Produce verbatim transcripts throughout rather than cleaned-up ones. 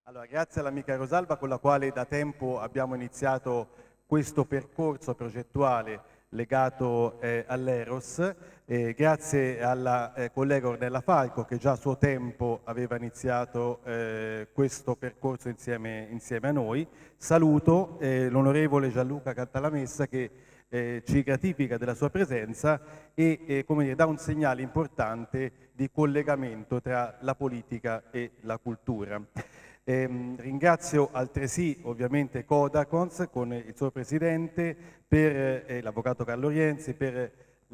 Allora, grazie all'amica Rosalba con la quale da tempo abbiamo iniziato questo percorso progettuale legato eh, all'Eros, eh, grazie alla eh, collega Ornella Falco che già a suo tempo aveva iniziato eh, questo percorso insieme, insieme a noi. Saluto eh, l'onorevole Gianluca Cantalamessa che eh, ci gratifica della sua presenza e eh, come dire, dà un segnale importante di collegamento tra la politica e la cultura. Eh, ringrazio altresì ovviamente Codacons con il suo presidente, per eh, l'avvocato Carlo Rienzi, per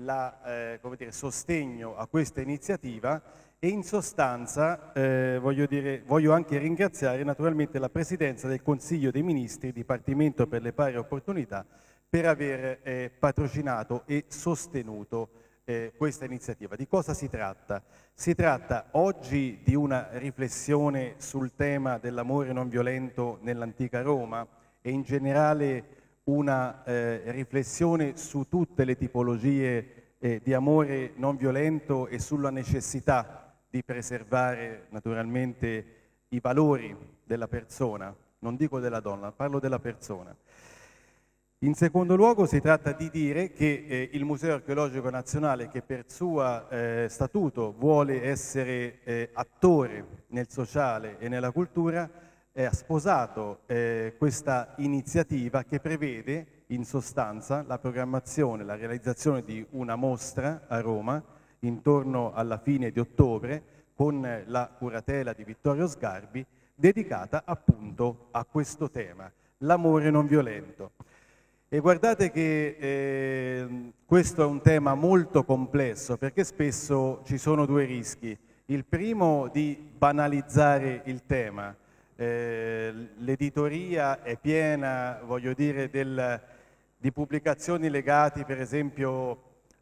il eh, sostegno a questa iniziativa e in sostanza eh, voglio, dire, voglio anche ringraziare naturalmente la Presidenza del Consiglio dei Ministri, Dipartimento per le Pari Opportunità, per aver eh, patrocinato e sostenuto Eh, questa iniziativa. Di cosa si tratta? Si tratta oggi di una riflessione sul tema dell'amore non violento nell'antica Roma e in generale una eh, riflessione su tutte le tipologie eh, di amore non violento e sulla necessità di preservare naturalmente i valori della persona, non dico della donna, parlo della persona. In secondo luogo si tratta di dire che eh, il Museo Archeologico Nazionale, che per suo eh, statuto vuole essere eh, attore nel sociale e nella cultura, eh, ha sposato eh, questa iniziativa che prevede in sostanza la programmazione, la realizzazione di una mostra a Roma intorno alla fine di ottobre con la curatela di Vittorio Sgarbi dedicata appunto a questo tema, l'amore non violento. E guardate che eh, questo è un tema molto complesso perché spesso ci sono due rischi. Il primo di banalizzare il tema. Eh, l'editoria è piena, voglio dire, del, di pubblicazioni legate per esempio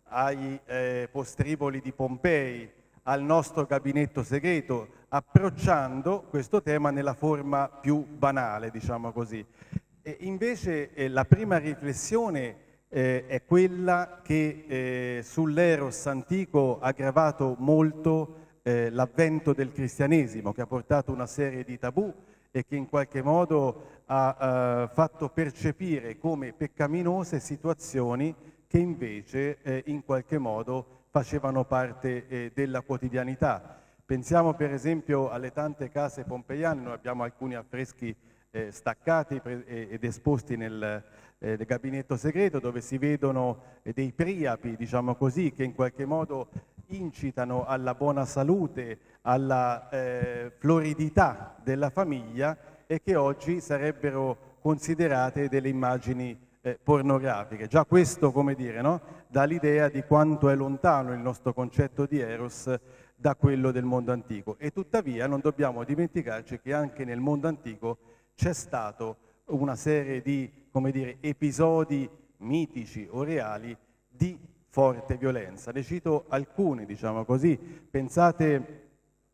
ai eh, postriboli di Pompei, al nostro gabinetto segreto, approcciando questo tema nella forma più banale, diciamo così. E invece eh, la prima riflessione eh, è quella che eh, sull'eros antico ha gravato molto eh, l'avvento del cristianesimo, che ha portato una serie di tabù e che in qualche modo ha eh, fatto percepire come peccaminose situazioni che invece eh, in qualche modo facevano parte eh, della quotidianità. Pensiamo per esempio alle tante case pompeiane, noi abbiamo alcuni affreschi Eh, staccati eh, ed esposti nel, eh, nel gabinetto segreto dove si vedono eh, dei priapi, diciamo così, che in qualche modo incitano alla buona salute, alla eh, floridità della famiglia e che oggi sarebbero considerate delle immagini eh, pornografiche. Già questo, come dire, no? Dà l'idea di quanto è lontano il nostro concetto di Eros da quello del mondo antico. E tuttavia non dobbiamo dimenticarci che anche nel mondo antico c'è stato una serie di, come dire, episodi mitici o reali di forte violenza. Ne cito alcuni, diciamo così. Pensate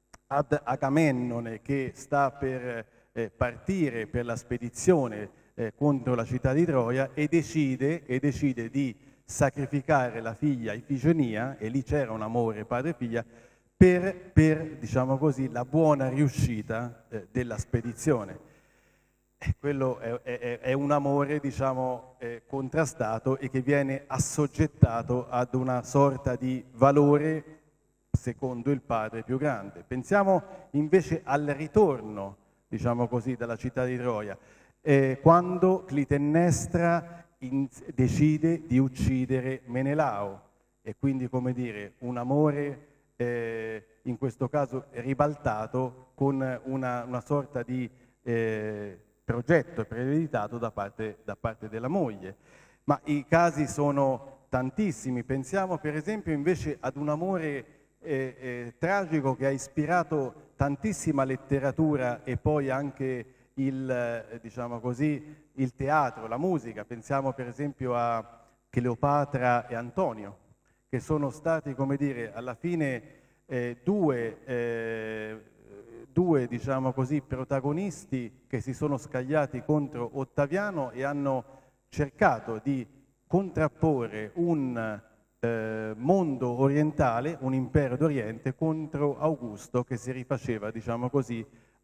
ad Agamennone che sta per eh, partire per la spedizione eh, contro la città di Troia e decide, e decide di sacrificare la figlia Ifigenia, e lì c'era un amore padre-figlia, per, per, diciamo così, la buona riuscita eh, della spedizione. E quello è, è, è un amore, diciamo, eh, contrastato e che viene assoggettato ad una sorta di valore secondo il padre più grande. Pensiamo invece al ritorno, diciamo così, dalla città di Troia, eh, quando Clitennestra in, decide di uccidere Menelao e quindi, come dire, un amore eh, in questo caso ribaltato con una, una sorta di eh, progetto prereditato da parte, da parte della moglie. Ma i casi sono tantissimi. Pensiamo per esempio invece ad un amore eh, eh, tragico che ha ispirato tantissima letteratura e poi anche il, eh, diciamo così, il teatro, la musica. Pensiamo per esempio a Cleopatra e Antonio, che sono stati, come dire, alla fine eh, due eh, due, diciamo così, protagonisti che si sono scagliati contro Ottaviano e hanno cercato di contrapporre un eh, mondo orientale, un impero d'Oriente, contro Augusto che si rifaceva, diciamo così,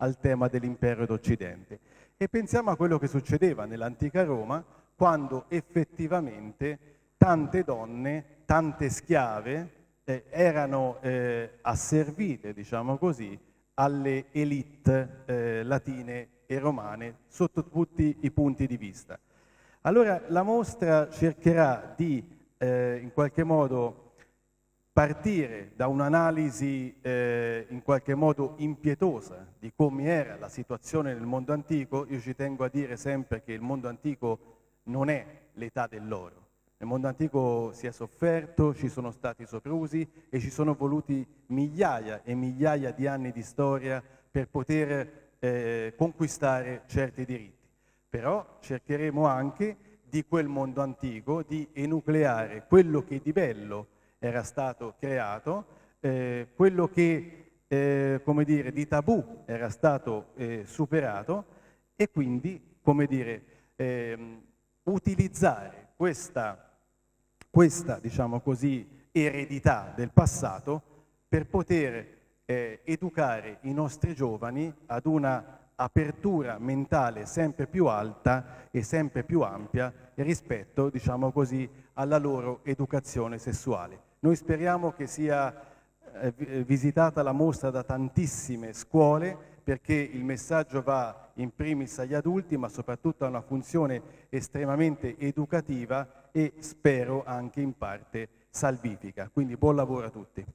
al tema dell'impero d'Occidente. E pensiamo a quello che succedeva nell'antica Roma, quando effettivamente tante donne, tante schiave eh, erano eh, asservite, diciamo così, alle elite eh, latine e romane sotto tutti i punti di vista. Allora la mostra cercherà di eh, in qualche modo partire da un'analisi eh, in qualche modo impietosa di come era la situazione nel mondo antico. Io ci tengo a dire sempre che il mondo antico non è l'età dell'oro. Nel mondo antico si è sofferto, ci sono stati soprusi e ci sono voluti migliaia e migliaia di anni di storia per poter eh, conquistare certi diritti. Però cercheremo anche di quel mondo antico di enucleare quello che di bello era stato creato, eh, quello che, eh, come dire, di tabù era stato eh, superato e quindi, come dire, eh, utilizzare questa, questa, diciamo così, eredità del passato per poter eh, educare i nostri giovani ad una apertura mentale sempre più alta e sempre più ampia rispetto, diciamo così, alla loro educazione sessuale. Noi speriamo che sia eh, visitata la mostra da tantissime scuole, perché il messaggio va in primis agli adulti, ma soprattutto ha una funzione estremamente educativa e spero anche in parte salvifica. Quindi buon lavoro a tutti.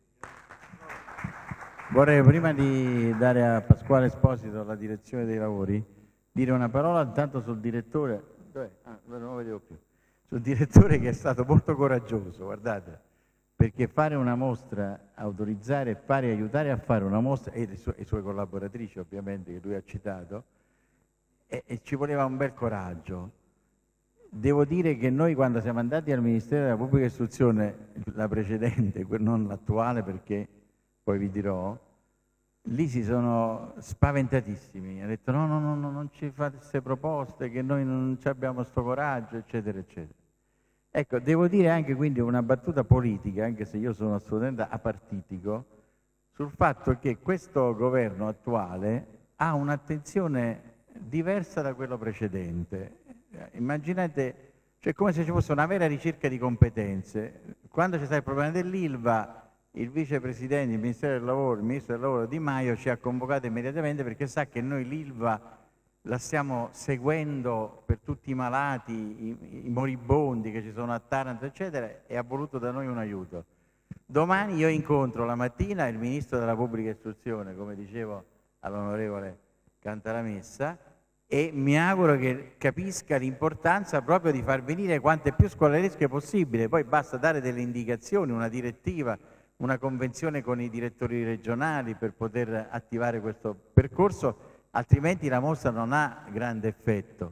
Vorrei, prima di dare a Pasquale Esposito la direzione dei lavori, dire una parola intanto sul direttore, dov'è? Ah, non lo vedevo più, sul direttore che è stato molto coraggioso, guardate, perché fare una mostra, autorizzare, fare, aiutare a fare una mostra, e le sue, le sue collaboratrici ovviamente che lui ha citato, e, e ci voleva un bel coraggio. Devo dire che noi quando siamo andati al Ministero della Pubblica Istruzione, la precedente, non l'attuale perché poi vi dirò, lì si sono spaventatissimi, hanno detto no, no, no, no, non ci fate queste proposte, che noi non abbiamo sto coraggio, eccetera, eccetera. Ecco, devo dire anche quindi una battuta politica, anche se io sono assolutamente apartitico, sul fatto che questo governo attuale ha un'attenzione diversa da quello precedente. Immaginate, cioè come se ci fosse una vera ricerca di competenze. Quando c'è stato il problema dell'Ilva, il vicepresidente del Ministero del Lavoro, il ministro del Lavoro Di Maio, ci ha convocato immediatamente perché sa che noi l'Ilva la stiamo seguendo per tutti i malati, i, i moribondi che ci sono a Taranto, eccetera, e ha voluto da noi un aiuto. Domani io incontro la mattina il Ministro della Pubblica Istruzione, come dicevo all'onorevole Cantalamessa, e mi auguro che capisca l'importanza proprio di far venire quante più scolaresche possibile. Poi basta dare delle indicazioni, una direttiva, una convenzione con i direttori regionali per poter attivare questo percorso, altrimenti la mostra non ha grande effetto.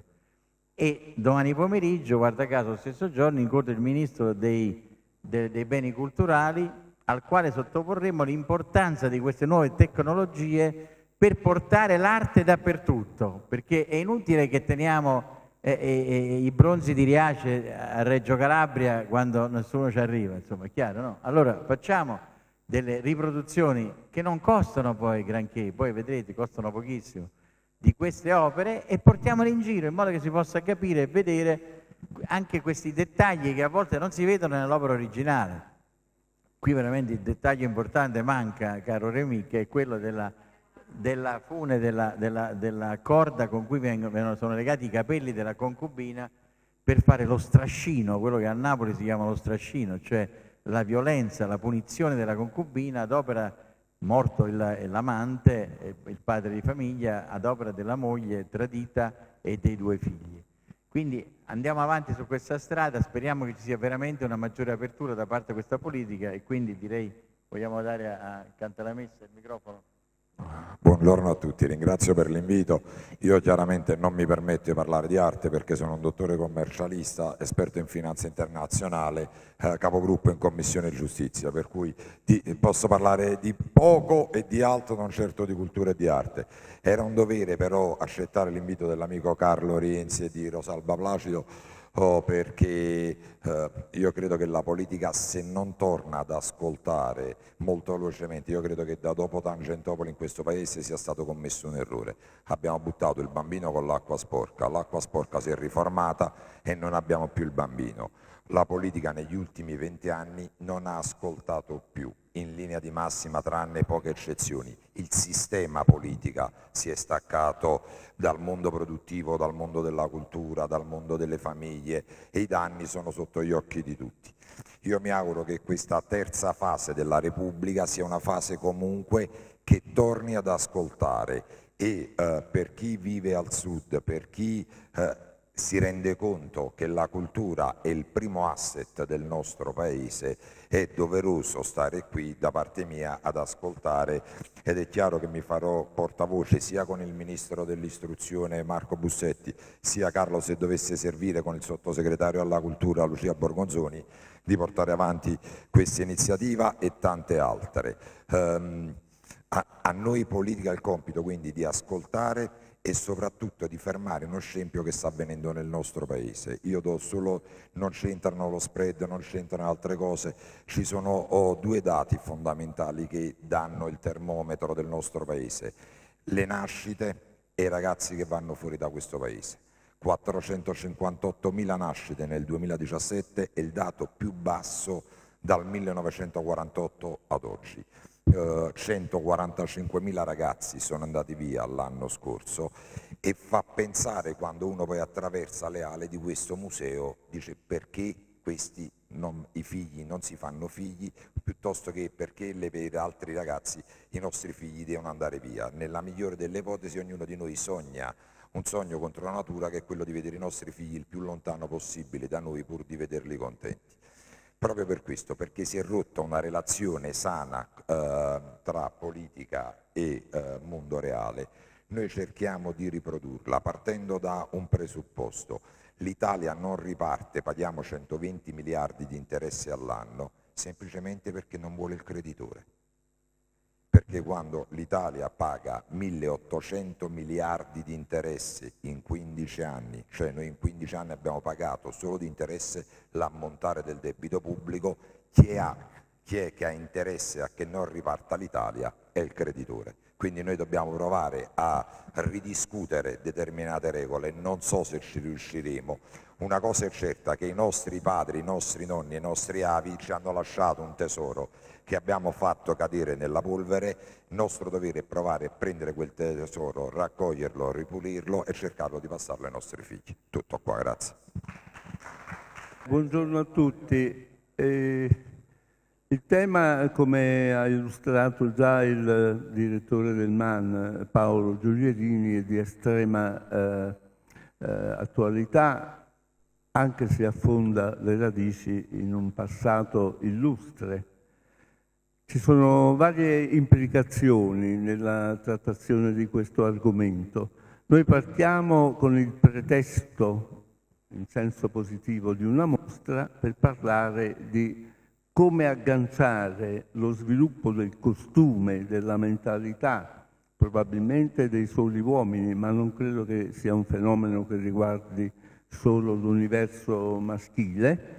E domani pomeriggio, guarda caso, lo stesso giorno, incontro il Ministro dei, de, dei Beni Culturali, al quale sottoporremo l'importanza di queste nuove tecnologie per portare l'arte dappertutto, perché è inutile che teniamo eh, eh, i bronzi di Riace a Reggio Calabria quando nessuno ci arriva, insomma, è chiaro, no? Allora facciamo delle riproduzioni che non costano poi granché, poi vedrete, costano pochissimo, di queste opere, e portiamole in giro in modo che si possa capire e vedere anche questi dettagli che a volte non si vedono nell'opera originale. Qui veramente il dettaglio importante manca, caro Remi, che è quello della, della fune, della, della, della corda con cui vengono, sono legati i capelli della concubina per fare lo strascino, quello che a Napoli si chiama lo strascino, cioè la violenza, la punizione della concubina ad opera, morto l'amante, il padre di famiglia, ad opera della moglie tradita e dei due figli. Quindi andiamo avanti su questa strada, speriamo che ci sia veramente una maggiore apertura da parte di questa politica, e quindi direi vogliamo dare a Cantalamessa il microfono. Buongiorno a tutti, ringrazio per l'invito. Io chiaramente non mi permetto di parlare di arte perché sono un dottore commercialista, esperto in finanza internazionale, eh, capogruppo in Commissione Giustizia, per cui di, posso parlare di poco e di altro, non certo di cultura e di arte. Era un dovere però accettare l'invito dell'amico Carlo Rienzi e di Rosalba Placido oh, perché eh, io credo che la politica, se non torna ad ascoltare molto velocemente, io credo che da dopo Tangentopoli in questo paese sia stato commesso un errore. Abbiamo buttato il bambino con l'acqua sporca, l'acqua sporca si è riformata e non abbiamo più il bambino. La politica negli ultimi venti anni non ha ascoltato più, in linea di massima, tranne poche eccezioni. Il sistema politica si è staccato dal mondo produttivo, dal mondo della cultura, dal mondo delle famiglie, e i danni sono sotto gli occhi di tutti. Io mi auguro che questa terza fase della Repubblica sia una fase comunque che torni ad ascoltare e eh, per chi vive al sud, per chi eh, si rende conto che la cultura è il primo asset del nostro paese, è doveroso stare qui da parte mia ad ascoltare, ed è chiaro che mi farò portavoce sia con il Ministro dell'Istruzione Marco Bussetti, sia Carlo, se dovesse servire, con il Sottosegretario alla Cultura Lucia Borgonzoni, di portare avanti questa iniziativa e tante altre. Um, a, a noi politica il compito quindi di ascoltare e soprattutto di fermare uno scempio che sta avvenendo nel nostro paese. Io do solo, non c'entrano lo spread, non c'entrano altre cose, ci sono oh, due dati fondamentali che danno il termometro del nostro paese: le nascite e i ragazzi che vanno fuori da questo paese. quattrocentocinquantottomila nascite nel duemiladiciassette è il dato più basso dal millenovecentoquarantotto ad oggi. Uh, centoquarantacinquemila ragazzi sono andati via l'anno scorso, e fa pensare, quando uno poi attraversa le ale di questo museo, dice perché questi non, i figli non si fanno figli, piuttosto che perché le, per altri ragazzi i nostri figli devono andare via. Nella migliore delle ipotesi ognuno di noi sogna un sogno contro la natura, che è quello di vedere i nostri figli il più lontano possibile da noi, pur di vederli contenti. Proprio per questo, perché si è rotta una relazione sana eh, tra politica e eh, mondo reale, noi cerchiamo di riprodurla partendo da un presupposto: l'Italia non riparte, paghiamo centoventi miliardi di interessi all'anno, semplicemente perché non vuole il creditore. Perché quando l'Italia paga milleottocento miliardi di interessi in quindici anni, cioè noi in quindici anni abbiamo pagato solo di interesse l'ammontare del debito pubblico, chi, ha, chi è che ha interesse a che non riparta l'Italia è il creditore. Quindi noi dobbiamo provare a ridiscutere determinate regole, non so se ci riusciremo. Una cosa è certa, che i nostri padri, i nostri nonni, i nostri avi ci hanno lasciato un tesoro che abbiamo fatto cadere nella polvere. Il nostro dovere è provare a prendere quel tesoro, raccoglierlo, ripulirlo e cercarlo di passarlo ai nostri figli. Tutto qua, grazie. Buongiorno a tutti. Eh, il tema, come ha illustrato già il direttore del M A N, Paolo Giulierini, è di estrema eh, eh, attualità, anche se affonda le radici in un passato illustre. Ci sono varie implicazioni nella trattazione di questo argomento. Noi partiamo con il pretesto, in senso positivo, di una mostra per parlare di come agganciare lo sviluppo del costume, della mentalità, probabilmente dei soli uomini, ma non credo che sia un fenomeno che riguardi solo l'universo maschile,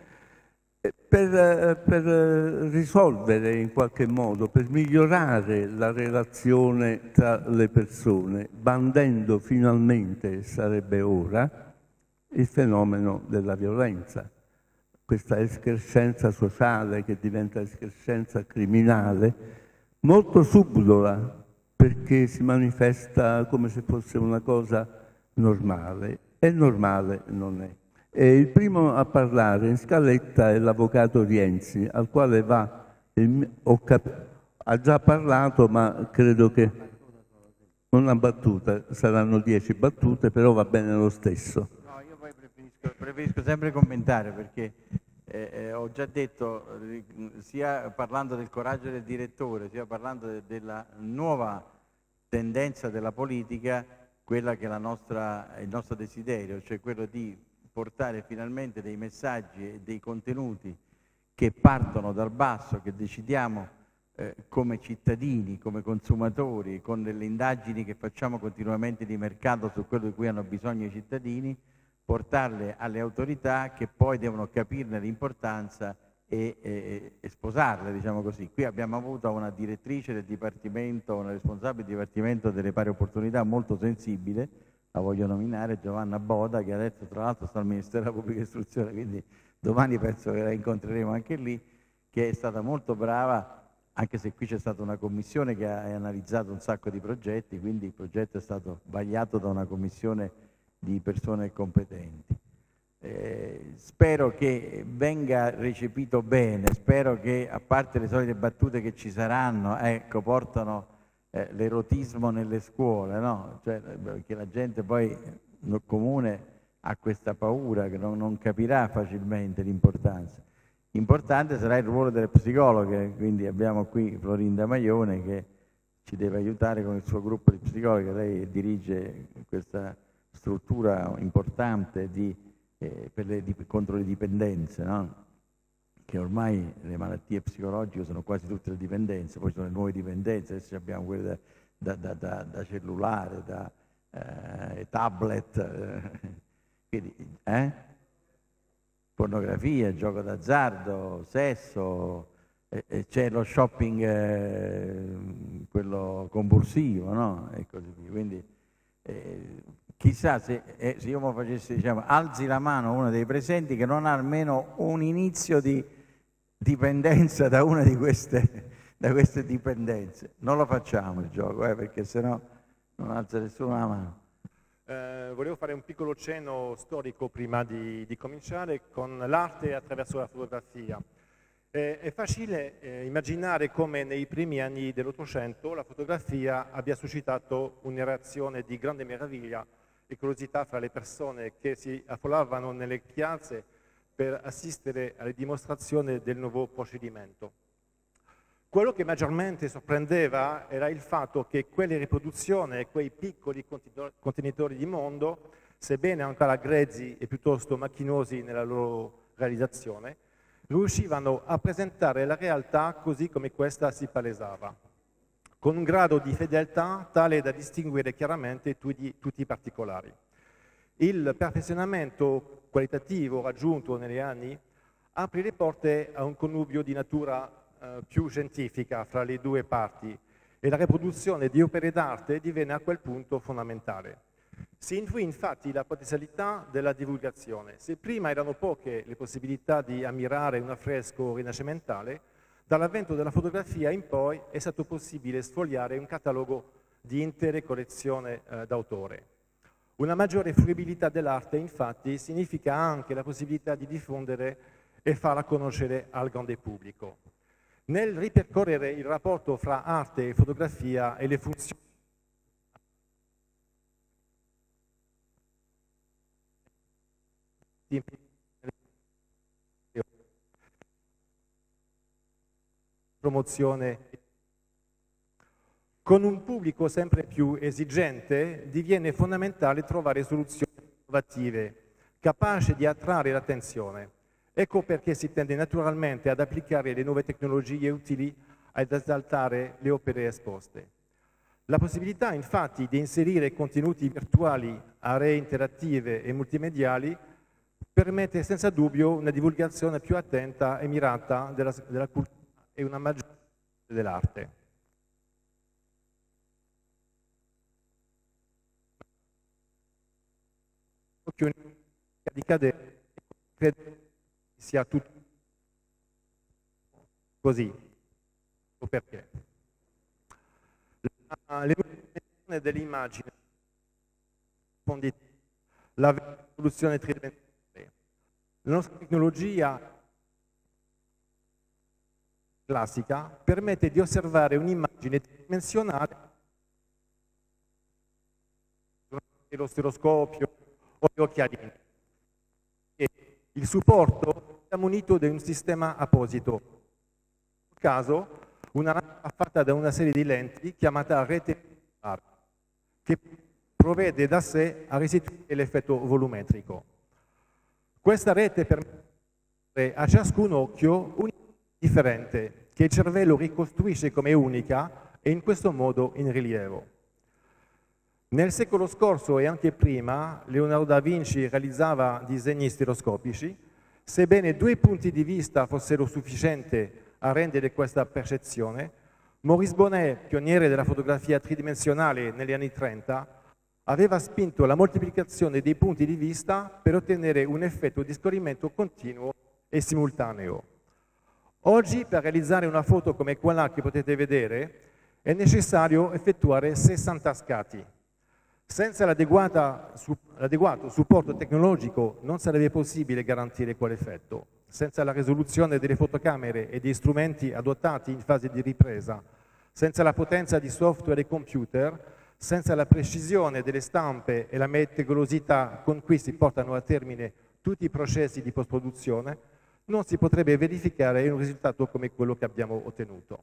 per, per risolvere in qualche modo, per migliorare la relazione tra le persone, bandendo finalmente, sarebbe ora, il fenomeno della violenza. Questa escrescenza sociale che diventa escrescenza criminale, molto subdola, perché si manifesta come se fosse una cosa normale, e normale non è. E il primo a parlare in scaletta è l'avvocato Rienzi, al quale va, il, ho cap- ha già parlato, ma credo che una battuta, saranno dieci battute, però va bene lo stesso. No, io poi preferisco, preferisco sempre commentare, perché eh, eh, ho già detto, eh, sia parlando del coraggio del direttore, sia parlando de- della nuova tendenza della politica, quella che è la nostra, il nostro desiderio, cioè quello di portare finalmente dei messaggi e dei contenuti che partono dal basso, che decidiamo eh, come cittadini, come consumatori, con delle indagini che facciamo continuamente di mercato su quello di cui hanno bisogno i cittadini, portarle alle autorità che poi devono capirne l'importanza e, e, e sposarle, diciamo così. Qui abbiamo avuto una direttrice del Dipartimento, una responsabile del Dipartimento delle Pari Opportunità molto sensibile, la voglio nominare, Giovanna Boda, che adesso tra l'altro sta al Ministero della Pubblica Istruzione, quindi domani penso che la incontreremo anche lì, che è stata molto brava, anche se qui c'è stata una commissione che ha analizzato un sacco di progetti, quindi il progetto è stato vagliato da una commissione di persone competenti. Eh, spero che venga recepito bene, spero che, a parte le solite battute che ci saranno, ecco, portano eh, l'erotismo nelle scuole, no? Cioè, perché la gente poi nel comune ha questa paura che non, non capirà facilmente l'importanza. Importante sarà il ruolo delle psicologhe, quindi abbiamo qui Florinda Maione che ci deve aiutare con il suo gruppo di psicologhe. Lei dirige questa struttura importante di, eh, per le, di, contro le dipendenze, no? Che ormai le malattie psicologiche sono quasi tutte le dipendenze, poi sono le nuove dipendenze, adesso abbiamo quelle da, da, da, da cellulare, da eh, tablet, eh, quindi, eh? pornografia, gioco d'azzardo, sesso, eh, eh, c'è lo shopping, eh, quello compulsivo, no? E così via. Quindi eh, chissà se, eh, se io mi facessi, diciamo, alzi la mano uno dei presenti che non ha almeno un inizio di dipendenza da una di queste, da queste dipendenze. Non lo facciamo il gioco, eh, perché sennò non alza nessuno la mano. Eh, volevo fare un piccolo cenno storico prima di, di cominciare con l'arte attraverso la fotografia. Eh, è facile eh, immaginare come nei primi anni dell'Ottocento la fotografia abbia suscitato una reazione di grande meraviglia e curiosità fra le persone che si affollavano nelle piazze per assistere alle dimostrazioni del nuovo procedimento. Quello che maggiormente sorprendeva era il fatto che quelle riproduzioni e quei piccoli contenitori di mondo, sebbene ancora grezzi e piuttosto macchinosi nella loro realizzazione, riuscivano a presentare la realtà così come questa si palesava, con un grado di fedeltà tale da distinguere chiaramente tutti, tutti i particolari. Il perfezionamento qualitativo raggiunto negli anni apre le porte a un connubio di natura Uh, più scientifica fra le due parti e la riproduzione di opere d'arte divenne a quel punto fondamentale. Si intuì infatti la potenzialità della divulgazione. Se prima erano poche le possibilità di ammirare un affresco rinascimentale, dall'avvento della fotografia in poi è stato possibile sfogliare un catalogo di intere collezioni uh, d'autore. Una maggiore fruibilità dell'arte infatti significa anche la possibilità di diffondere e farla conoscere al grande pubblico. Nel ripercorrere il rapporto fra arte e fotografia e le funzioni di promozione con un pubblico sempre più esigente, diviene fondamentale trovare soluzioni innovative, capaci di attrarre l'attenzione. Ecco perché si tende naturalmente ad applicare le nuove tecnologie utili ad esaltare le opere esposte. La possibilità infatti di inserire contenuti virtuali, aree interattive e multimediali permette senza dubbio una divulgazione più attenta e mirata della, della cultura e una maggiore dell'arte. Occhio di cadere, credo sia tutto così. Perché? L'evoluzione dell'immagine, la risoluzione tridimensionale, la nostra tecnologia classica permette di osservare un'immagine tridimensionale durante lo stereoscopio o gli occhialini. E il supporto è munito di un sistema apposito. In questo caso, una lampada fatta da una serie di lenti chiamata rete che provvede da sé a restituire l'effetto volumetrico. Questa rete permette a ciascun occhio un'immagine differente che il cervello ricostruisce come unica e in questo modo in rilievo. Nel secolo scorso e anche prima, Leonardo da Vinci realizzava disegni stereoscopici. Sebbene due punti di vista fossero sufficienti a rendere questa percezione, Maurice Bonnet, pioniere della fotografia tridimensionale negli anni trenta, aveva spinto la moltiplicazione dei punti di vista per ottenere un effetto di scorrimento continuo e simultaneo. Oggi, per realizzare una foto come quella che potete vedere, è necessario effettuare sessanta scatti. Senza l'adeguato supporto tecnologico non sarebbe possibile garantire quell'effetto. Senza la risoluzione delle fotocamere e degli strumenti adottati in fase di ripresa, senza la potenza di software e computer, senza la precisione delle stampe e la meticolosità con cui si portano a termine tutti i processi di post-produzione, non si potrebbe verificare un risultato come quello che abbiamo ottenuto.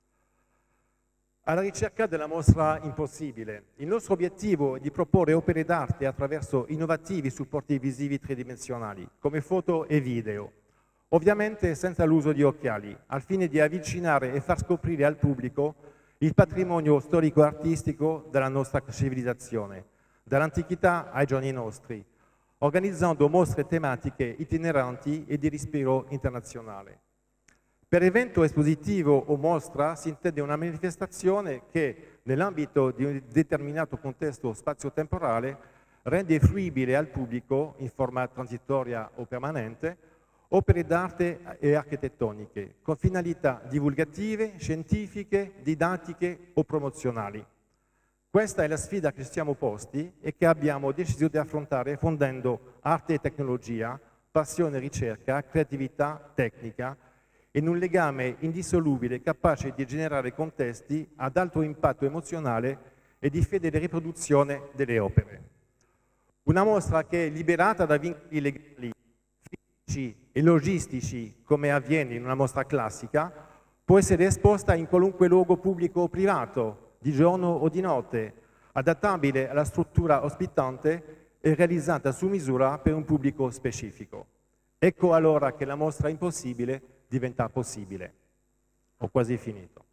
Alla ricerca della mostra impossibile, il nostro obiettivo è di proporre opere d'arte attraverso innovativi supporti visivi tridimensionali, come foto e video, ovviamente senza l'uso di occhiali, al fine di avvicinare e far scoprire al pubblico il patrimonio storico-artistico della nostra civilizzazione, dall'antichità ai giorni nostri, organizzando mostre tematiche itineranti e di respiro internazionale. Per evento espositivo o mostra si intende una manifestazione che, nell'ambito di un determinato contesto spazio-temporale, rende fruibile al pubblico, in forma transitoria o permanente, opere d'arte e architettoniche, con finalità divulgative, scientifiche, didattiche o promozionali. Questa è la sfida che ci siamo posti e che abbiamo deciso di affrontare fondendo arte e tecnologia, passione e ricerca, creatività tecnica, in un legame indissolubile capace di generare contesti ad alto impatto emozionale e di fedele riproduzione delle opere. Una mostra che, liberata da vincoli legali, fisici e logistici, come avviene in una mostra classica, può essere esposta in qualunque luogo pubblico o privato, di giorno o di notte, adattabile alla struttura ospitante e realizzata su misura per un pubblico specifico. Ecco allora che la mostra impossibile diventa possibile. Ho quasi finito.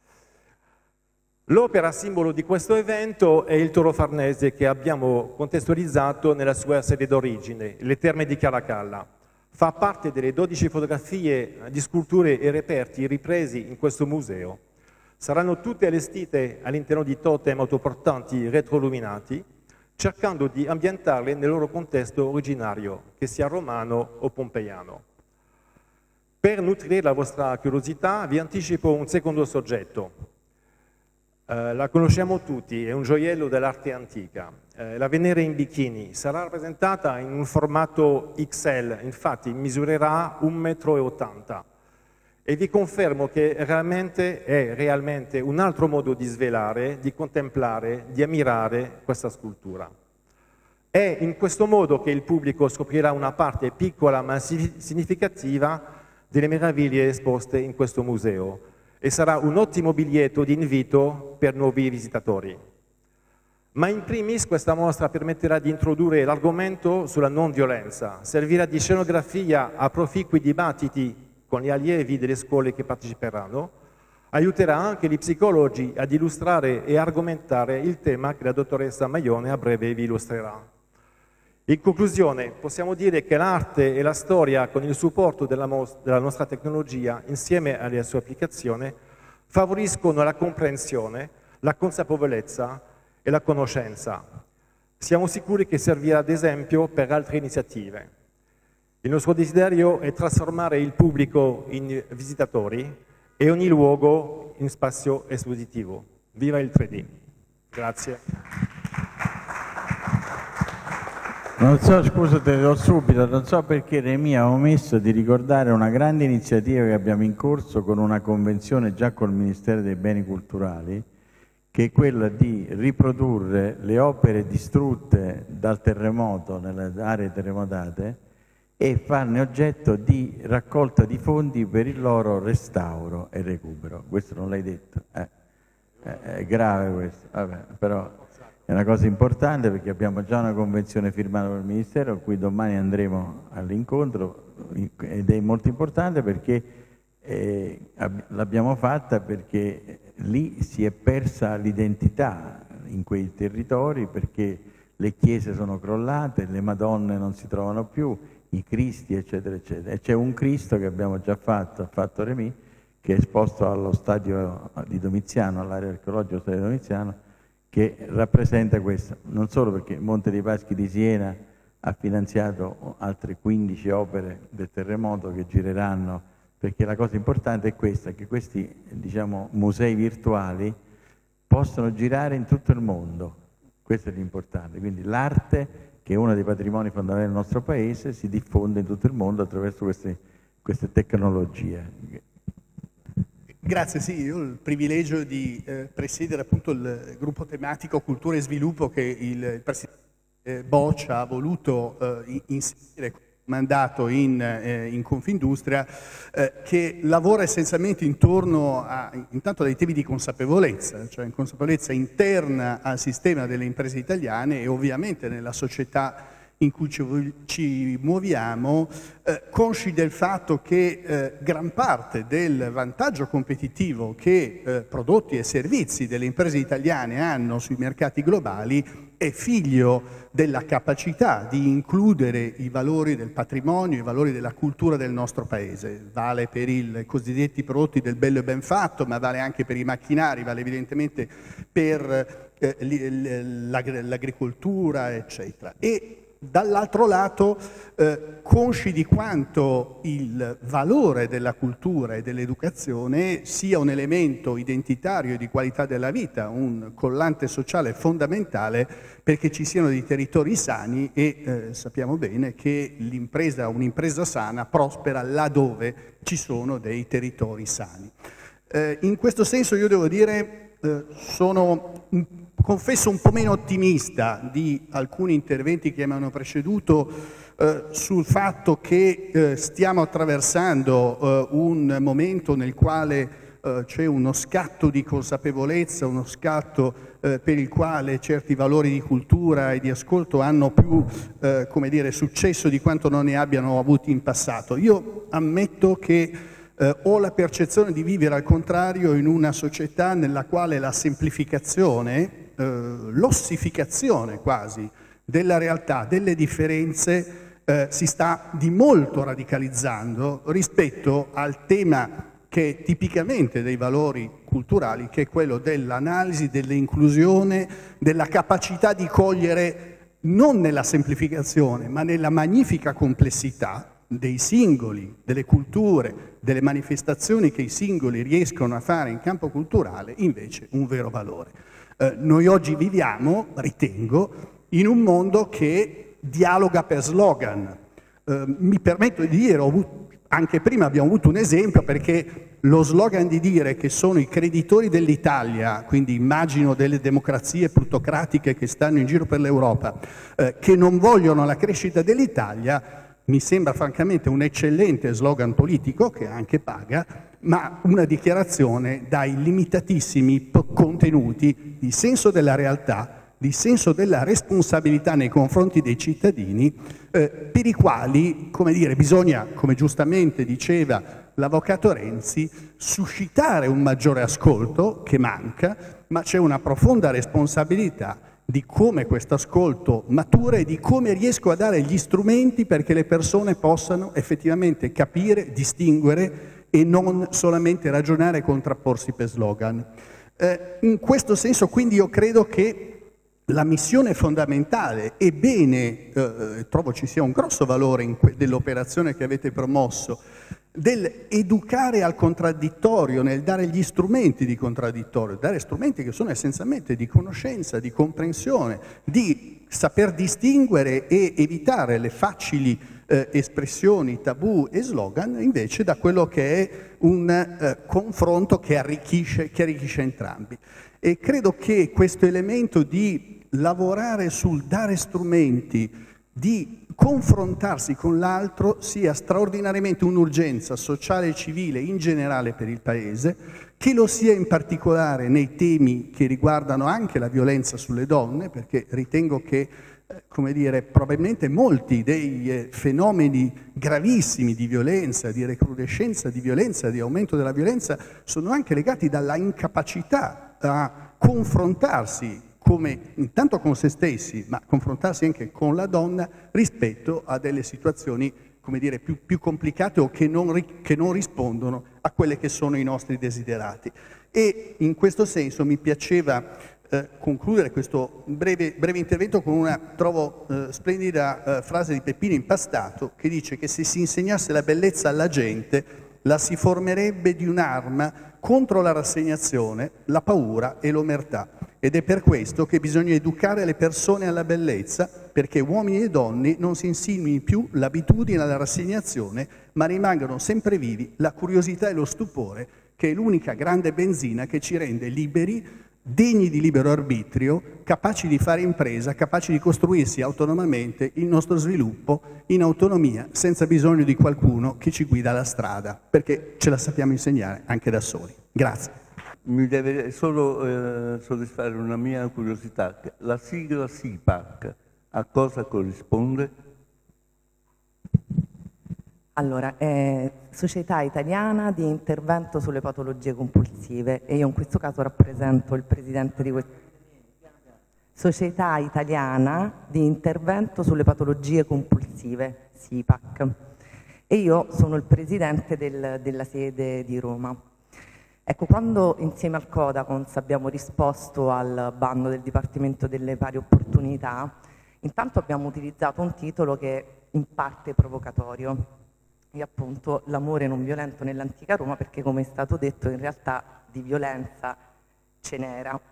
L'opera simbolo di questo evento è il Toro Farnese che abbiamo contestualizzato nella sua sede d'origine, le Terme di Caracalla. Fa parte delle dodici fotografie di sculture e reperti ripresi in questo museo. Saranno tutte allestite all'interno di totem autoportanti retroluminati, cercando di ambientarle nel loro contesto originario, che sia romano o pompeiano. Per nutrire la vostra curiosità vi anticipo un secondo soggetto. Eh, la conosciamo tutti, è un gioiello dell'arte antica. Eh, la Venere in bikini sarà rappresentata in un formato X L, infatti misurerà un metro e ottanta. E vi confermo che realmente è realmente un altro modo di svelare, di contemplare, di ammirare questa scultura. È in questo modo che il pubblico scoprirà una parte piccola ma significativa delle meraviglie esposte in questo museo e sarà un ottimo biglietto di invito per nuovi visitatori. Ma in primis questa mostra permetterà di introdurre l'argomento sulla non violenza, servirà di scenografia a proficui dibattiti con gli allievi delle scuole che parteciperanno, aiuterà anche gli psicologi ad illustrare e argomentare il tema che la dottoressa Maione a breve vi illustrerà. In conclusione, possiamo dire che l'arte e la storia, con il supporto della, della nostra tecnologia, insieme alle sue applicazioni, favoriscono la comprensione, la consapevolezza e la conoscenza. Siamo sicuri che servirà ad esempio per altre iniziative. Il nostro desiderio è trasformare il pubblico in visitatori e ogni luogo in spazio espositivo. Viva il tre D! Grazie. Non so, scusa, te lo do subito, non so perché Remi ha omesso di ricordare una grande iniziativa che abbiamo in corso con una convenzione già col Ministero dei Beni Culturali, che è quella di riprodurre le opere distrutte dal terremoto nelle aree terremotate e farne oggetto di raccolta di fondi per il loro restauro e recupero. Questo non l'hai detto? Eh, è grave questo, vabbè, però è una cosa importante perché abbiamo già una convenzione firmata con il Ministero a cui domani andremo all'incontro ed è molto importante perché eh, l'abbiamo fatta perché lì si è persa l'identità in quei territori, perché le chiese sono crollate, le Madonne non si trovano più, i Cristi, eccetera, eccetera. E c'è un Cristo che abbiamo già fatto, ha fatto Remì, che è esposto allo stadio di Domiziano, all'area archeologica dello stadio di Domiziano, che rappresenta questo, non solo perché Monte dei Paschi di Siena ha finanziato altre quindici opere del terremoto che gireranno, perché la cosa importante è questa, che questi, diciamo, musei virtuali possono girare in tutto il mondo, questo è l'importante, quindi l'arte, che è uno dei patrimoni fondamentali del nostro paese, si diffonde in tutto il mondo attraverso queste, queste tecnologie. Grazie, sì, io ho il privilegio di eh, presiedere appunto il gruppo tematico Cultura e Sviluppo che il, il Presidente eh, Boccia ha voluto eh, inserire mandato in, eh, in Confindustria, eh, che lavora essenzialmente intorno a, intanto dai temi di consapevolezza, cioè in consapevolezza interna al sistema delle imprese italiane e ovviamente nella società in cui ci, ci muoviamo, eh, consci del fatto che eh, gran parte del vantaggio competitivo che eh, prodotti e servizi delle imprese italiane hanno sui mercati globali è figlio della capacità di includere i valori del patrimonio, i valori della cultura del nostro paese. Vale per i cosiddetti prodotti del bello e ben fatto, ma vale anche per i macchinari, vale evidentemente per eh, l'agricoltura, eccetera. E dall'altro lato, eh, consci di quanto il valore della cultura e dell'educazione sia un elemento identitario e di qualità della vita, un collante sociale fondamentale perché ci siano dei territori sani e eh, sappiamo bene che l'impresa, un'impresa sana prospera laddove ci sono dei territori sani. Eh, in questo senso io devo dire, eh, sono un confesso un po' meno ottimista di alcuni interventi che mi hanno preceduto eh, sul fatto che eh, stiamo attraversando eh, un momento nel quale eh, c'è uno scatto di consapevolezza, uno scatto eh, per il quale certi valori di cultura e di ascolto hanno più eh, come dire, successo di quanto non ne abbiano avuti in passato. Io ammetto che Eh, ho la percezione di vivere al contrario in una società nella quale la semplificazione, eh, l'ossificazione quasi della realtà, delle differenze eh, si sta di molto radicalizzando rispetto al tema che è tipicamente dei valori culturali, che è quello dell'analisi, dell'inclusione, della capacità di cogliere non nella semplificazione ma nella magnifica complessità dei singoli, delle culture, delle manifestazioni che i singoli riescono a fare in campo culturale, invece un vero valore. Eh, noi oggi viviamo, ritengo, in un mondo che dialoga per slogan. Eh, mi permetto di dire, ho avuto, anche prima abbiamo avuto un esempio, perché lo slogan di dire che sono i creditori dell'Italia, quindi immagino delle democrazie plutocratiche che stanno in giro per l'Europa, eh, che non vogliono la crescita dell'Italia, mi sembra francamente un eccellente slogan politico che anche paga, ma una dichiarazione dai limitatissimi contenuti di senso della realtà, di senso della responsabilità nei confronti dei cittadini, eh, per i quali, come dire, bisogna, come giustamente diceva l'avvocato Renzi, suscitare un maggiore ascolto che manca, ma c'è una profonda responsabilità di come questo ascolto matura e di come riesco a dare gli strumenti perché le persone possano effettivamente capire, distinguere e non solamente ragionare e contrapporsi per slogan. Eh, in questo senso quindi io credo che la missione fondamentale, e bene, eh, trovo ci sia un grosso valore dell'operazione che avete promosso, del educare al contraddittorio, nel dare gli strumenti di contraddittorio, dare strumenti che sono essenzialmente di conoscenza, di comprensione, di saper distinguere e evitare le facili eh, espressioni, tabù e slogan, invece da quello che è un eh, confronto che arricchisce, che arricchisce entrambi. E credo che questo elemento di lavorare sul dare strumenti, di confrontarsi con l'altro sia straordinariamente un'urgenza sociale e civile in generale per il Paese, che lo sia in particolare nei temi che riguardano anche la violenza sulle donne, perché ritengo che, eh, come dire, probabilmente molti dei eh, fenomeni gravissimi di violenza, di recrudescenza di violenza, di aumento della violenza, sono anche legati dalla incapacità a confrontarsi come intanto con se stessi, ma confrontarsi anche con la donna rispetto a delle situazioni, come dire, più, più complicate o che non, ri, che non rispondono a quelle che sono i nostri desiderati. E in questo senso mi piaceva eh, concludere questo breve, breve intervento con una, trovo, eh, splendida eh, frase di Peppino Impastato, che dice che se si insegnasse la bellezza alla gente, la si formerebbe di un'arma contro la rassegnazione, la paura e l'omertà. Ed è per questo che bisogna educare le persone alla bellezza, perché uomini e donne non si insinui più l'abitudine alla rassegnazione, ma rimangano sempre vivi la curiosità e lo stupore, che è l'unica grande benzina che ci rende liberi, degni di libero arbitrio, capaci di fare impresa, capaci di costruirsi autonomamente il nostro sviluppo in autonomia, senza bisogno di qualcuno che ci guida la strada, perché ce la sappiamo insegnare anche da soli. Grazie. Mi deve solo eh, soddisfare una mia curiosità. La sigla S I P A C a cosa corrisponde? Allora, è Società Italiana di Intervento sulle Patologie Compulsive e io in questo caso rappresento il presidente di questa Società Italiana di Intervento sulle Patologie Compulsive, S I P A C, e io sono il presidente del, della sede di Roma. Ecco, quando insieme al Codacons abbiamo risposto al bando del Dipartimento delle Pari Opportunità, intanto abbiamo utilizzato un titolo che è in parte provocatorio, e appunto l'amore non violento nell'antica Roma, perché come è stato detto in realtà di violenza ce n'era.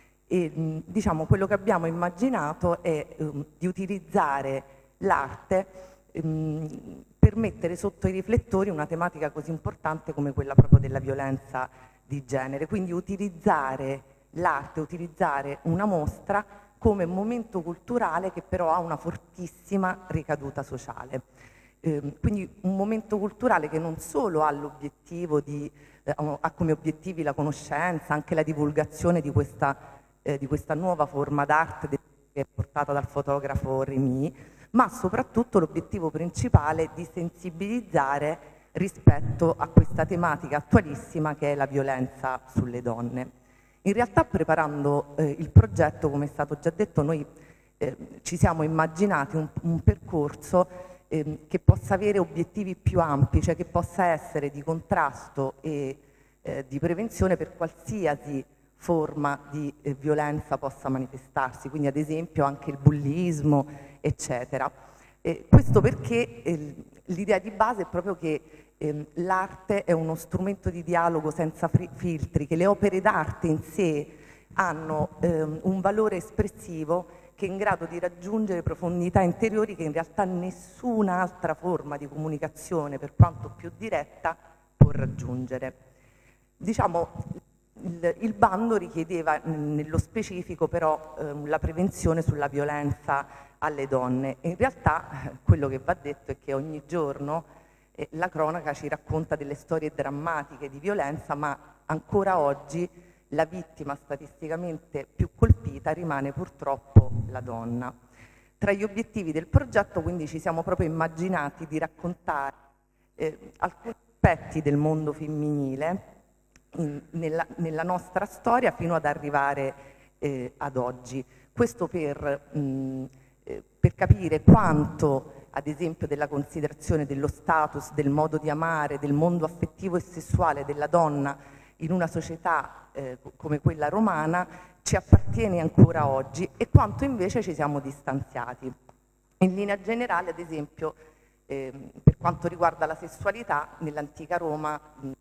E diciamo quello che abbiamo immaginato è um, di utilizzare l'arte um, per mettere sotto i riflettori una tematica così importante come quella proprio della violenza di genere, quindi utilizzare l'arte, utilizzare una mostra come momento culturale che però ha una fortissima ricaduta sociale. Eh, quindi un momento culturale che non solo ha l'obiettivo di, eh, ha come obiettivi la conoscenza, anche la divulgazione di questa, eh, di questa nuova forma d'arte che è portata dal fotografo Rémy, ma soprattutto l'obiettivo principale di sensibilizzare rispetto a questa tematica attualissima che è la violenza sulle donne. In realtà, preparando eh, il progetto, come è stato già detto, noi eh, ci siamo immaginati un, un percorso eh, che possa avere obiettivi più ampi, cioè che possa essere di contrasto e eh, di prevenzione per qualsiasi forma di eh, violenza possa manifestarsi, quindi ad esempio anche il bullismo, eccetera. Eh, questo perché eh, l'idea di base è proprio che eh, l'arte è uno strumento di dialogo senza filtri, che le opere d'arte in sé hanno eh, un valore espressivo che è in grado di raggiungere profondità interiori che in realtà nessun'altra forma di comunicazione, per quanto più diretta, può raggiungere. Diciamo, il, il bando richiedeva nello specifico però eh, la prevenzione sulla violenza alle donne e in realtà eh, quello che va detto è che ogni giorno eh, la cronaca ci racconta delle storie drammatiche di violenza, ma ancora oggi la vittima statisticamente più colpita rimane purtroppo la donna. Tra gli obiettivi del progetto quindi ci siamo proprio immaginati di raccontare eh, alcuni aspetti del mondo femminile in, nella, nella nostra storia fino ad arrivare eh, ad oggi. Questo per, mh, eh, per capire quanto, ad esempio, della considerazione dello status, del modo di amare, del mondo affettivo e sessuale della donna in una società eh, come quella romana ci appartiene ancora oggi e quanto invece ci siamo distanziati. In linea generale, ad esempio, eh, per quanto riguarda la sessualità, nell'antica Roma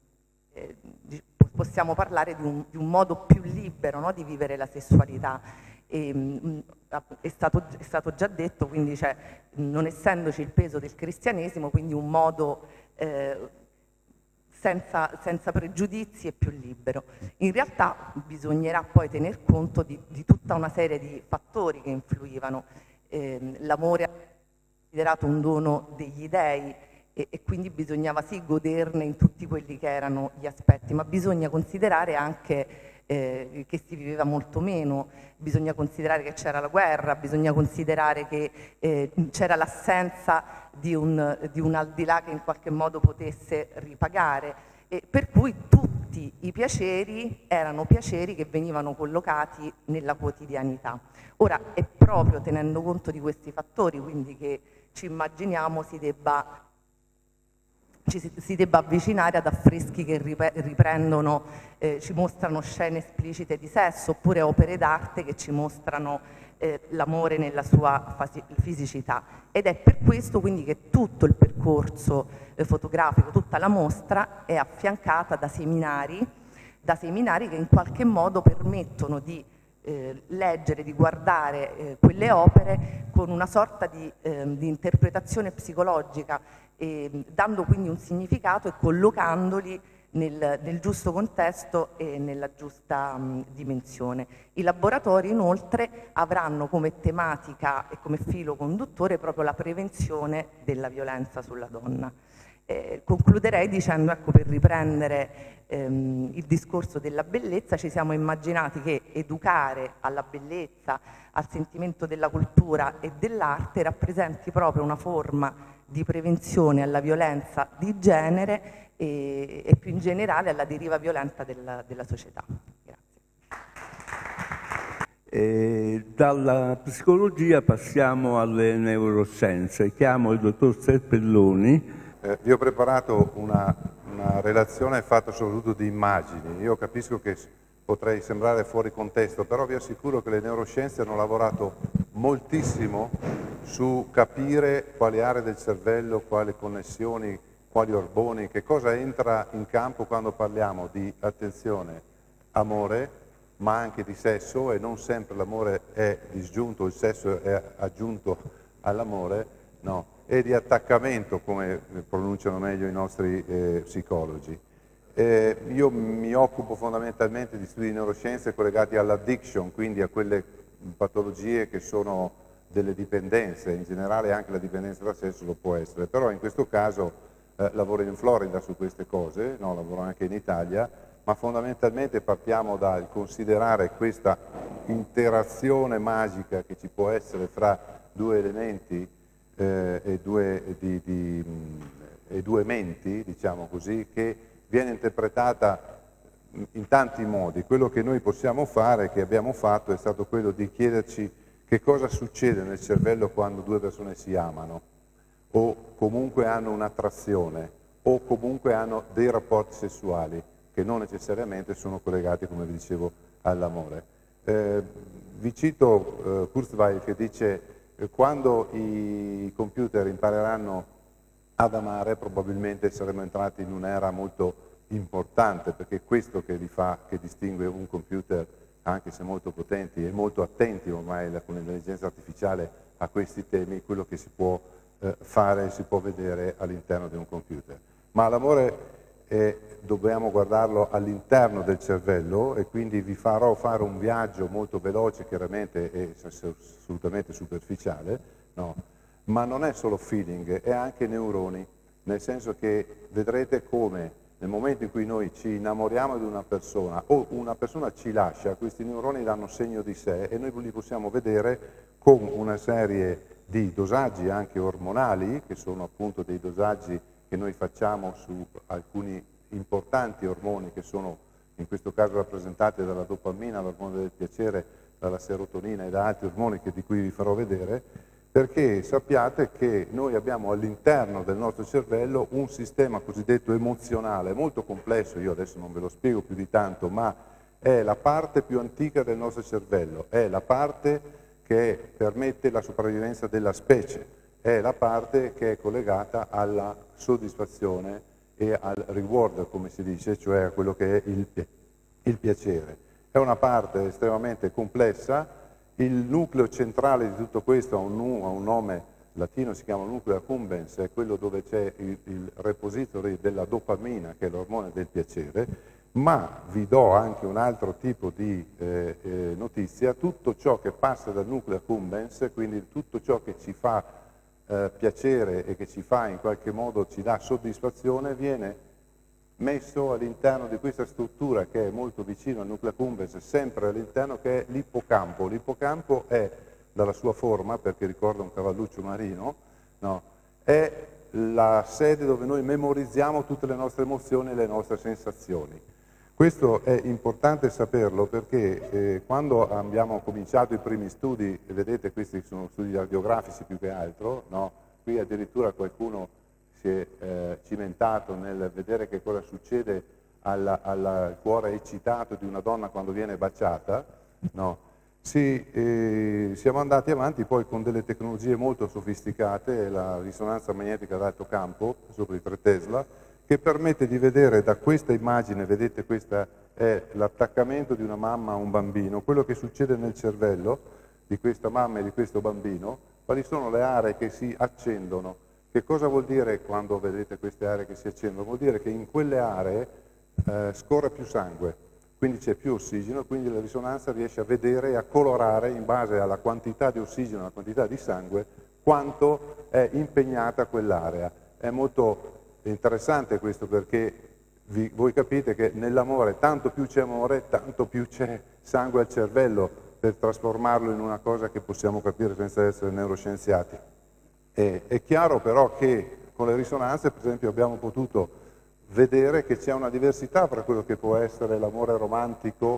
eh, possiamo parlare di un, di un modo più libero, no, di vivere la sessualità. E, mh, è, stato, è stato già detto, quindi cioè, non essendoci il peso del cristianesimo, quindi un modo eh, Senza, senza pregiudizi e più libero. In realtà bisognerà poi tener conto di, di tutta una serie di fattori che influivano. Eh, l'amore è considerato un dono degli dei e, e quindi bisognava sì goderne in tutti quelli che erano gli aspetti, ma bisogna considerare anche eh, che si viveva molto meno, bisogna considerare che c'era la guerra, bisogna considerare che eh, c'era l'assenza di un, di un al di là che in qualche modo potesse ripagare e per cui tutti tutti i piaceri erano piaceri che venivano collocati nella quotidianità. Ora è proprio tenendo conto di questi fattori quindi che ci immaginiamo si debba, ci si, si debba avvicinare ad affreschi che riprendono, eh, ci mostrano scene esplicite di sesso, oppure opere d'arte che ci mostrano eh, l'amore nella sua fisicità. Ed è per questo quindi che tutto il percorso eh, fotografico, tutta la mostra è affiancata da seminari, da seminari che in qualche modo permettono di Eh, leggere, di guardare eh, quelle opere con una sorta di, eh, di interpretazione psicologica, eh, dando quindi un significato e collocandoli nel, nel giusto contesto e nella giusta mh, dimensione. I laboratori inoltre avranno come tematica e come filo conduttore proprio la prevenzione della violenza sulla donna. Eh, concluderei dicendo, ecco, per riprendere ehm, il discorso della bellezza, ci siamo immaginati che educare alla bellezza, al sentimento della cultura e dell'arte rappresenti proprio una forma di prevenzione alla violenza di genere e, e più in generale alla deriva violenta della, della società. Grazie. E dalla psicologia passiamo alle neuroscienze. Chiamo il dottor Serpelloni. Eh, vi ho preparato una, una relazione fatta soprattutto di immagini. Io capisco che potrei sembrare fuori contesto, però vi assicuro che le neuroscienze hanno lavorato moltissimo su capire quali aree del cervello, quali connessioni, quali ormoni, che cosa entra in campo quando parliamo di, attenzione, amore, ma anche di sesso, e non sempre l'amore è disgiunto, il sesso è aggiunto all'amore, no, e di attaccamento, come pronunciano meglio i nostri eh, psicologi. Eh, io mi occupo fondamentalmente di studi di neuroscienze collegati all'addiction, quindi a quelle patologie che sono delle dipendenze, in generale anche la dipendenza da sesso lo può essere, però in questo caso eh, lavoro in Florida su queste cose, no, lavoro anche in Italia, ma fondamentalmente partiamo dal considerare questa interazione magica che ci può essere fra due elementi eh, e, due, di, di, e due menti, diciamo così, che viene interpretata in tanti modi. Quello che noi possiamo fare, che abbiamo fatto, è stato quello di chiederci che cosa succede nel cervello quando due persone si amano, o comunque hanno un'attrazione, o comunque hanno dei rapporti sessuali, che non necessariamente sono collegati, come vi dicevo, all'amore. Eh, vi cito eh, Kurzweil che dice eh, quando i computer impareranno ad amare probabilmente saremo entrati in un'era molto importante, perché è questo che, li fa, che distingue un computer, anche se molto potenti e molto attenti ormai con l'intelligenza artificiale a questi temi, quello che si può eh, fare, si può vedere all'interno di un computer. Ma l'amore eh, dobbiamo guardarlo all'interno del cervello, e quindi vi farò fare un viaggio molto veloce, chiaramente e assolutamente superficiale, no? Ma non è solo feeling, è anche neuroni, nel senso che vedrete come nel momento in cui noi ci innamoriamo di una persona o una persona ci lascia, questi neuroni danno segno di sé e noi li possiamo vedere con una serie di dosaggi anche ormonali, che sono appunto dei dosaggi che noi facciamo su alcuni importanti ormoni che sono in questo caso rappresentati dalla dopamina, l'ormone del piacere, dalla serotonina e da altri ormoni che, di cui vi farò vedere, perché sappiate che noi abbiamo all'interno del nostro cervello un sistema cosiddetto emozionale, molto complesso, io adesso non ve lo spiego più di tanto, ma è la parte più antica del nostro cervello, è la parte che permette la sopravvivenza della specie, è la parte che è collegata alla soddisfazione e al reward, come si dice, cioè a quello che è il, il piacere. È una parte estremamente complessa. Il nucleo centrale di tutto questo ha un, ha un nome latino, si chiama nucleo accumbens, è quello dove c'è il, il repository della dopamina, che è l'ormone del piacere, ma vi do anche un altro tipo di eh, eh, notizia: tutto ciò che passa dal nucleo accumbens, quindi tutto ciò che ci fa eh, piacere e che ci fa in qualche modo, ci dà soddisfazione, viene messo all'interno di questa struttura che è molto vicino al nucleo accumbens, sempre all'interno, che è l'ippocampo. L'ippocampo è, dalla sua forma, perché ricorda un cavalluccio marino, no, è la sede dove noi memorizziamo tutte le nostre emozioni e le nostre sensazioni. Questo è importante saperlo perché eh, quando abbiamo cominciato i primi studi, e vedete questi sono studi radiografici più che altro, no? Qui addirittura qualcuno si è eh, cimentato nel vedere che cosa succede alla, alla, al cuore eccitato di una donna quando viene baciata, no? Sì, eh, siamo andati avanti poi con delle tecnologie molto sofisticate, la risonanza magnetica ad alto campo, sopra i tre Tesla, che permette di vedere da questa immagine, vedete questa è l'attaccamento di una mamma a un bambino, quello che succede nel cervello di questa mamma e di questo bambino, quali sono le aree che si accendono. Che cosa vuol dire quando vedete queste aree che si accendono? Vuol dire che in quelle aree eh, scorre più sangue, quindi c'è più ossigeno, quindi la risonanza riesce a vedere e a colorare in base alla quantità di ossigeno e alla quantità di sangue quanto è impegnata quell'area. È molto interessante questo perché vi, voi capite che nell'amore tanto più c'è amore, tanto più c'è sangue al cervello per trasformarlo in una cosa che possiamo capire senza essere neuroscienziati. E, è chiaro però che con le risonanze, per esempio, abbiamo potuto vedere che c'è una diversità fra quello che può essere l'amore romantico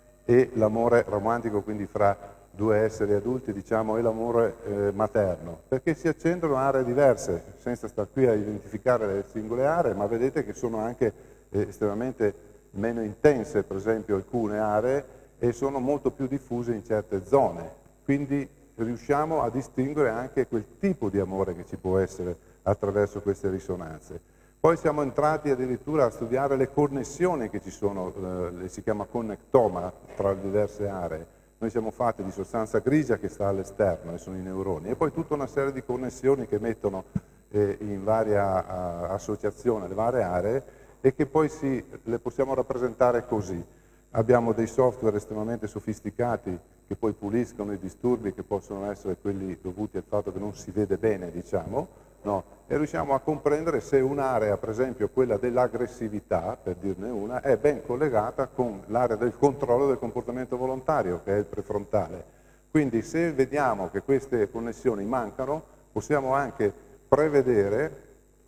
e l'amore romantico, quindi fra due esseri adulti, diciamo, e l'amore eh, materno, perché si accendono aree diverse, senza star qui a identificare le singole aree, ma vedete che sono anche eh, estremamente meno intense, per esempio, alcune aree, e sono molto più diffuse in certe zone, quindi riusciamo a distinguere anche quel tipo di amore che ci può essere attraverso queste risonanze. Poi siamo entrati addirittura a studiare le connessioni che ci sono, eh, si chiama connectoma, tra le diverse aree. Noi siamo fatti di sostanza grigia che sta all'esterno, e sono i neuroni, e poi tutta una serie di connessioni che mettono eh, in varia uh, associazione le varie aree e che poi si, le possiamo rappresentare così. Abbiamo dei software estremamente sofisticati che poi puliscono i disturbi che possono essere quelli dovuti al fatto che non si vede bene, diciamo, no? E riusciamo a comprendere se un'area, per esempio quella dell'aggressività, per dirne una, è ben collegata con l'area del controllo del comportamento volontario, che è il prefrontale. Quindi se vediamo che queste connessioni mancano, possiamo anche prevedere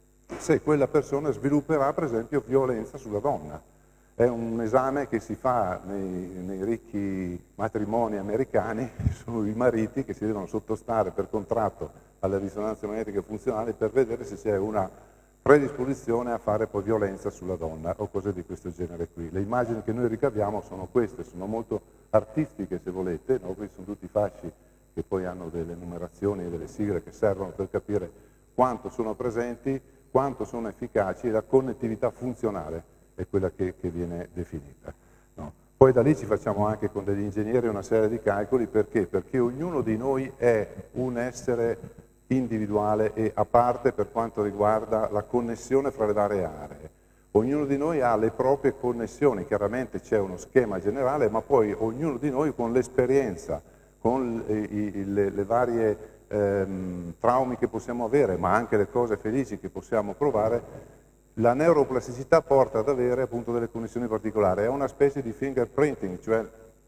se quella persona svilupperà, per esempio, violenza sulla donna. È un esame che si fa nei, nei ricchi matrimoni americani, sono i mariti che si devono sottostare per contratto alle risonanze magnetiche funzionali per vedere se c'è una predisposizione a fare poi violenza sulla donna o cose di questo genere qui. Le immagini che noi ricaviamo sono queste, sono molto artistiche se volete, no? Questi sono tutti fasci che poi hanno delle numerazioni e delle sigle che servono per capire quanto sono presenti, quanto sono efficaci e la connettività funzionale è quella che, che viene definita. No? Poi da lì ci facciamo anche con degli ingegneri una serie di calcoli, perché? Perché ognuno di noi è un essere individuale e a parte per quanto riguarda la connessione fra le varie aree. Ognuno di noi ha le proprie connessioni, chiaramente c'è uno schema generale, ma poi ognuno di noi con l'esperienza, con i, i, le, le varie ehm, traumi che possiamo avere, ma anche le cose felici che possiamo provare, la neuroplasticità porta ad avere appunto delle connessioni particolari. È una specie di fingerprinting, cioè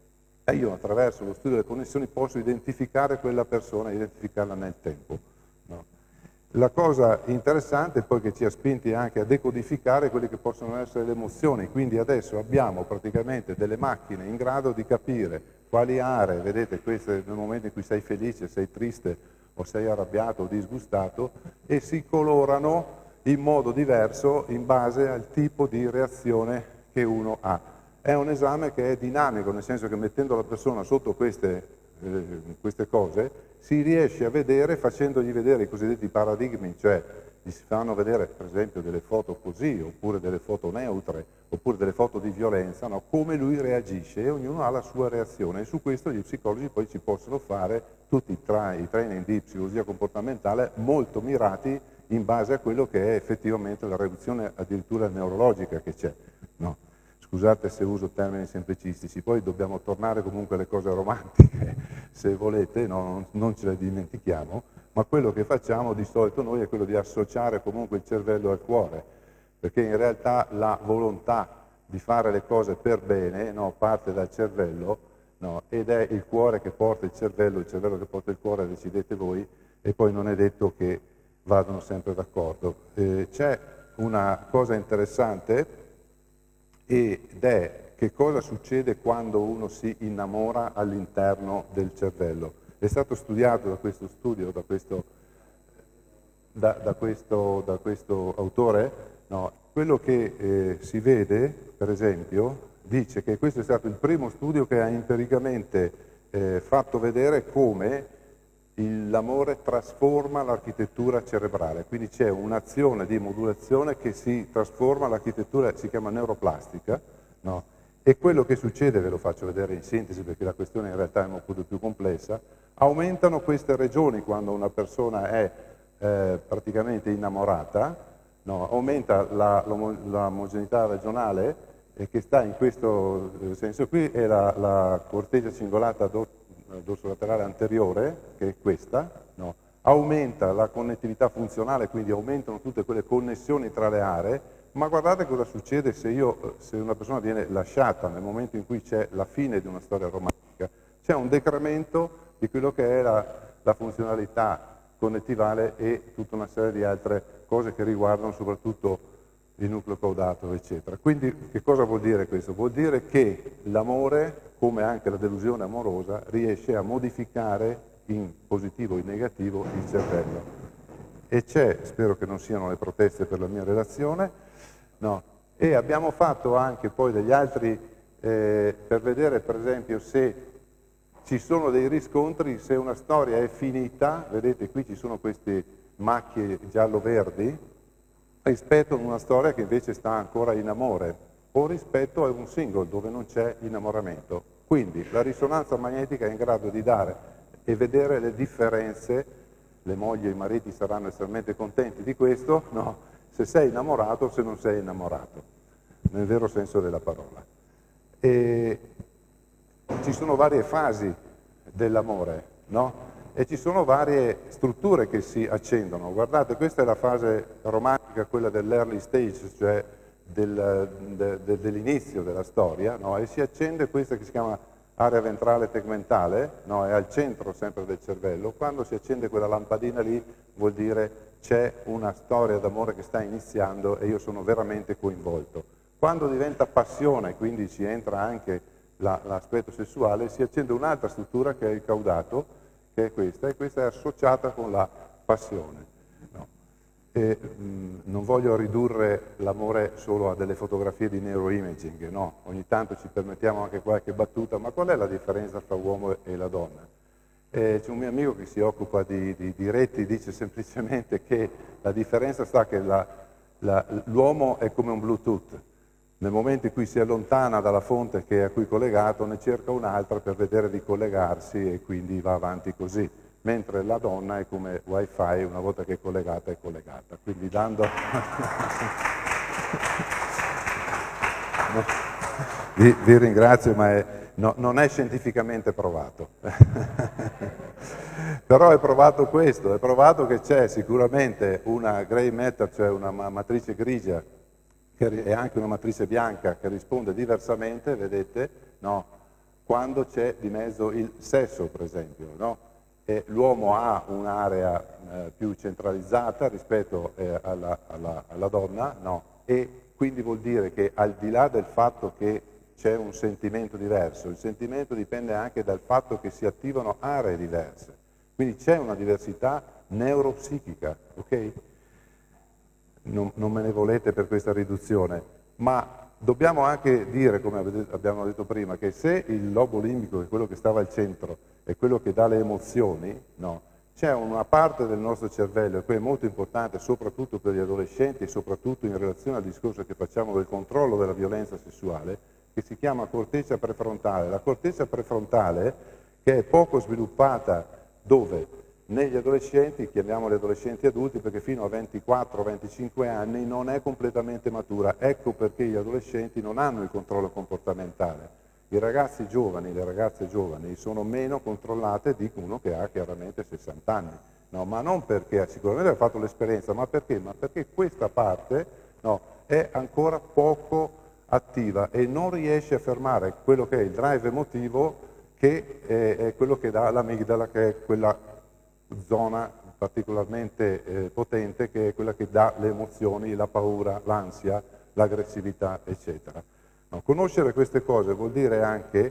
io attraverso lo studio delle connessioni posso identificare quella persona e identificarla nel tempo. No? La cosa interessante poi che ci ha spinti anche a decodificare quelle che possono essere le emozioni, quindi adesso abbiamo praticamente delle macchine in grado di capire quali aree, vedete queste nel momento in cui sei felice, sei triste o sei arrabbiato o disgustato, e si colorano in modo diverso in base al tipo di reazione che uno ha. È un esame che è dinamico, nel senso che mettendo la persona sotto queste, eh, queste cose si riesce a vedere, facendogli vedere i cosiddetti paradigmi, cioè gli si fanno vedere per esempio delle foto così, oppure delle foto neutre, oppure delle foto di violenza, no? Come lui reagisce, e ognuno ha la sua reazione, e su questo gli psicologi poi ci possono fare tutti i, tra i training di psicologia comportamentale molto mirati in base a quello che è effettivamente la reduzione addirittura neurologica che c'è. No? Scusate se uso termini semplicistici, poi dobbiamo tornare comunque alle cose romantiche, se volete, no, non, non ce le dimentichiamo, ma quello che facciamo di solito noi è quello di associare comunque il cervello al cuore, perché in realtà la volontà di fare le cose per bene, no, parte dal cervello, no, ed è il cuore che porta il cervello, il cervello che porta il cuore, decidete voi, e poi non è detto che vadano sempre d'accordo. Eh, c'è una cosa interessante ed è che cosa succede quando uno si innamora all'interno del cervello. È stato studiato da questo studio, da questo, da, da questo, da questo autore, no, quello che eh, si vede, per esempio, dice che questo è stato il primo studio che ha empiricamente eh, fatto vedere come l'amore trasforma l'architettura cerebrale, quindi c'è un'azione di modulazione che si trasforma l'architettura, si chiama neuroplastica, no? E quello che succede, ve lo faccio vedere in sintesi perché la questione in realtà è un po' più complessa, aumentano queste regioni quando una persona è eh, praticamente innamorata, no? Aumenta la, l'omogeneità regionale eh, che sta in questo senso qui, è la, la corteccia cingolata do, dorsolaterale anteriore, che è questa, no? Aumenta la connettività funzionale, quindi aumentano tutte quelle connessioni tra le aree, ma guardate cosa succede se, io, se una persona viene lasciata nel momento in cui c'è la fine di una storia romantica. C'è un decremento di quello che è la, la funzionalità connettivale e tutta una serie di altre cose che riguardano soprattutto il nucleo caudato, eccetera. Quindi che cosa vuol dire questo? Vuol dire che l'amore, come anche la delusione amorosa, riesce a modificare in positivo o in negativo il cervello. E c'è, spero che non siano le proteste per la mia relazione, no. E abbiamo fatto anche poi degli altri, eh, per vedere per esempio se ci sono dei riscontri, se una storia è finita, vedete qui ci sono queste macchie giallo-verdi, rispetto a una storia che invece sta ancora in amore, o rispetto a un single dove non c'è innamoramento. Quindi la risonanza magnetica è in grado di dare e vedere le differenze, le mogli e i mariti saranno estremamente contenti di questo, no? Se sei innamorato o se non sei innamorato, nel vero senso della parola. E ci sono varie fasi dell'amore, no? E ci sono varie strutture che si accendono. Guardate, questa è la fase romantica, quella dell'early stage, cioè del, de, de, dell'inizio della storia, no? E si accende questa che si chiama area ventrale tegmentale, no? È al centro sempre del cervello. Quando si accende quella lampadina lì vuol dire c'è una storia d'amore che sta iniziando e io sono veramente coinvolto. Quando diventa passione, quindi ci entra anche la, l'aspetto sessuale, si accende un'altra struttura che è il caudato, che è questa, e questa è associata con la passione. No. E, mh, non voglio ridurre l'amore solo a delle fotografie di neuroimaging, no, ogni tanto ci permettiamo anche qualche battuta, ma qual è la differenza tra l'uomo e la donna? Eh, c'è un mio amico che si occupa di, di, di reti, dice semplicemente che la differenza sta che la, la, l'uomo è come un Bluetooth, nel momento in cui si allontana dalla fonte che è a cui è collegato ne cerca un'altra per vedere di collegarsi e quindi va avanti così, mentre la donna è come wifi, una volta che è collegata è collegata, quindi dando... vi, vi ringrazio, ma è... No, non è scientificamente provato, però è provato questo, è provato che c'è sicuramente una grey matter, cioè una matrice grigia, che è anche una matrice bianca che risponde diversamente, vedete, no? Quando c'è di mezzo il sesso, per esempio, no? E l'uomo ha un'area eh, più centralizzata rispetto eh, alla, alla, alla donna, no? E quindi vuol dire che al di là del fatto che c'è un sentimento diverso, il sentimento dipende anche dal fatto che si attivano aree diverse, quindi c'è una diversità neuropsichica, ok? Non, non me ne volete per questa riduzione, ma dobbiamo anche dire, come abbiamo detto prima, che se il lobo limbico, che è quello che stava al centro, è quello che dà le emozioni, no? C'è una parte del nostro cervello, e qui è molto importante soprattutto per gli adolescenti e soprattutto in relazione al discorso che facciamo del controllo della violenza sessuale, che si chiama corteccia prefrontale. La corteccia prefrontale, che è poco sviluppata dove? Negli adolescenti, chiamiamoli adolescenti adulti perché fino a ventiquattro venticinque anni non è completamente matura. Ecco perché gli adolescenti non hanno il controllo comportamentale. I ragazzi giovani, le ragazze giovani sono meno controllate di uno che ha chiaramente sessanta anni. No, ma non perché sicuramente ha fatto l'esperienza, ma perché? Ma perché questa parte, no, è ancora poco attiva e non riesce a fermare quello che è il drive emotivo, che è, è quello che dà l'amigdala, che è quella zona particolarmente eh, potente, che è quella che dà le emozioni, la paura, l'ansia, l'aggressività, eccetera. No, conoscere queste cose vuol dire anche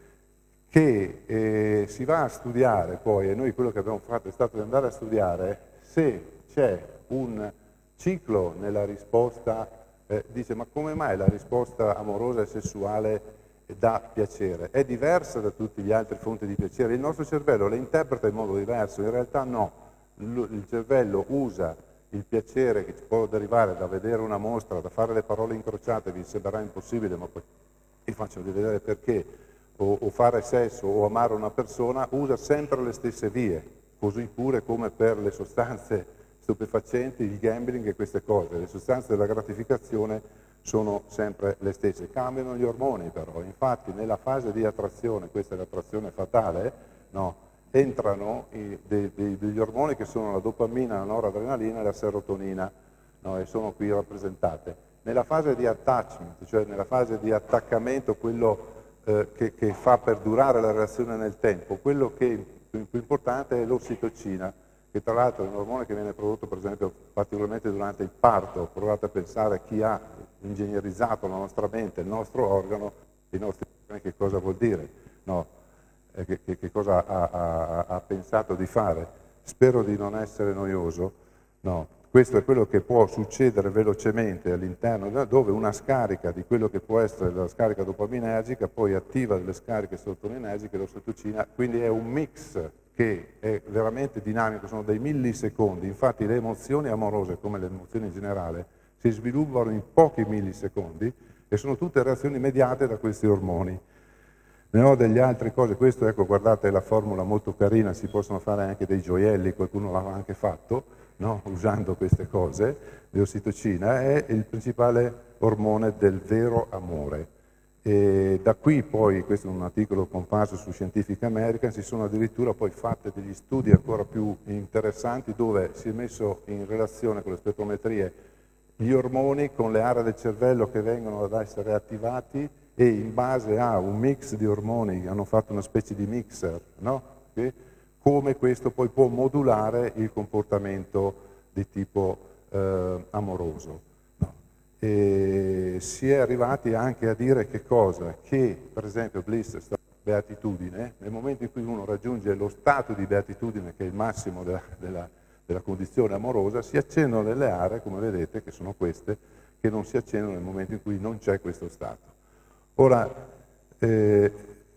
che eh, si va a studiare poi, e noi quello che abbiamo fatto è stato di andare a studiare se c'è un ciclo nella risposta, eh, dice ma come mai la risposta amorosa e sessuale dà piacere? È diversa da tutte le altre fonti di piacere, il nostro cervello le interpreta in modo diverso, in realtà no, il cervello usa il piacere che può derivare da vedere una mostra, da fare le parole incrociate, vi sembrerà impossibile, ma poi vi faccio vedere perché, o, o fare sesso o amare una persona, usa sempre le stesse vie, così pure come per le sostanze stupefacenti, il gambling e queste cose. Le sostanze della gratificazione sono sempre le stesse, cambiano gli ormoni però, infatti nella fase di attrazione, questa è l'attrazione fatale, no? entrano i, dei, dei, degli ormoni che sono la dopamina, la noradrenalina e la serotonina, no? e sono qui rappresentate. Nella fase di attachment, cioè nella fase di attaccamento, quello eh, che, che fa perdurare la relazione nel tempo, quello che è più importante è l'ossitocina, che tra l'altro è un ormone che viene prodotto per esempio particolarmente durante il parto. Provate a pensare a chi ha ingegnerizzato la nostra mente, il nostro organo, i nostri organi, che cosa vuol dire, no? Che, che, che cosa ha, ha, ha pensato di fare. Spero di non essere noioso, no, questo è quello che può succedere velocemente all'interno, dove una scarica di quello che può essere la scarica dopaminergica poi attiva delle scariche serotoninergiche e l'ossitocina, quindi è un mix che è veramente dinamico, sono dei millisecondi, infatti le emozioni amorose come le emozioni in generale si sviluppano in pochi millisecondi e sono tutte reazioni immediate da questi ormoni. Ne ho delle altre cose, questo ecco guardate è la formula molto carina, si possono fare anche dei gioielli, qualcuno l'ha anche fatto, no? usando queste cose, l'ossitocina è il principale ormone del vero amore. E da qui poi, questo è un articolo comparso su Scientific American, si sono addirittura poi fatti degli studi ancora più interessanti dove si è messo in relazione con le spettrometrie gli ormoni con le aree del cervello che vengono ad essere attivati e in base a un mix di ormoni, hanno fatto una specie di mixer, no? Okay? Come questo poi può modulare il comportamento di tipo eh, amoroso. No? E si è arrivati anche a dire che cosa? Che per esempio bliss, beatitudine, nel momento in cui uno raggiunge lo stato di beatitudine, che è il massimo della, della, della condizione amorosa, si accendono delle aree, come vedete, che sono queste, che non si accendono nel momento in cui non c'è questo stato. Ora, eh,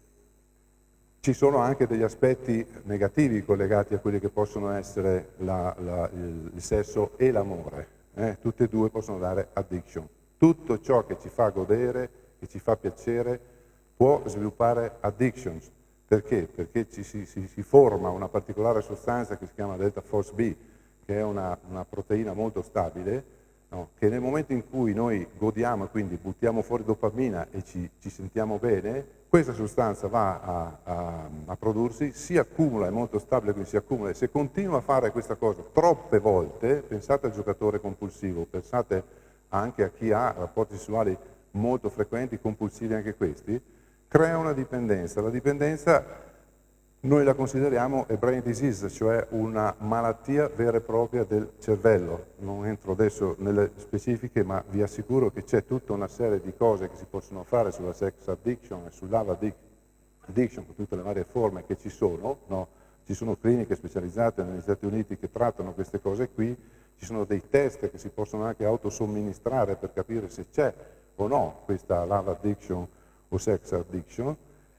ci sono anche degli aspetti negativi collegati a quelli che possono essere la, la, il, il sesso e l'amore. Eh? Tutte e due possono dare addiction. Tutto ciò che ci fa godere, che ci fa piacere, può sviluppare addictions. Perché? Perché ci si, si, si forma una particolare sostanza che si chiama delta Force B, che è una, una proteina molto stabile, no? Che nel momento in cui noi godiamo e quindi buttiamo fuori dopamina e ci, ci sentiamo bene, questa sostanza va a, a, a prodursi, si accumula, è molto stabile, quindi si accumula, e se continua a fare questa cosa troppe volte, pensate al giocatore compulsivo, pensate anche a chi ha rapporti sessuali molto frequenti, compulsivi anche questi, crea una dipendenza. La dipendenza noi la consideriamo a brain disease, cioè una malattia vera e propria del cervello. Non entro adesso nelle specifiche, ma vi assicuro che c'è tutta una serie di cose che si possono fare sulla sex addiction e sulla love addiction, con tutte le varie forme che ci sono, no? Ci sono cliniche specializzate negli Stati Uniti che trattano queste cose qui, ci sono dei test che si possono anche autosomministrare per capire se c'è o no questa love addiction o sex addiction.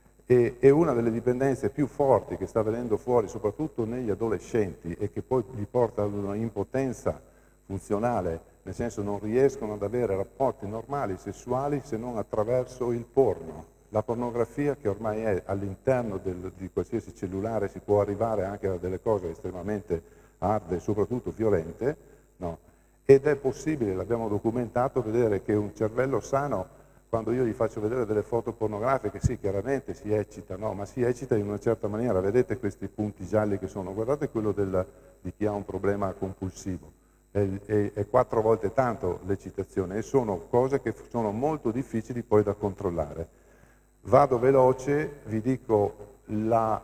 E, e una delle dipendenze più forti che sta venendo fuori soprattutto negli adolescenti e che poi gli porta ad una impotenza funzionale, nel senso non riescono ad avere rapporti normali sessuali se non attraverso il porno. La pornografia, che ormai è all'interno di qualsiasi cellulare, si può arrivare anche a delle cose estremamente hard e soprattutto violente, no? Ed è possibile, l'abbiamo documentato, vedere che un cervello sano, quando io gli faccio vedere delle foto pornografiche, sì, chiaramente si eccita, no? Ma si eccita in una certa maniera. Vedete questi punti gialli che sono? Guardate quello del, di chi ha un problema compulsivo. È, è, è quattro volte tanto l'eccitazione e sono cose che sono molto difficili poi da controllare. Vado veloce, vi dico, la,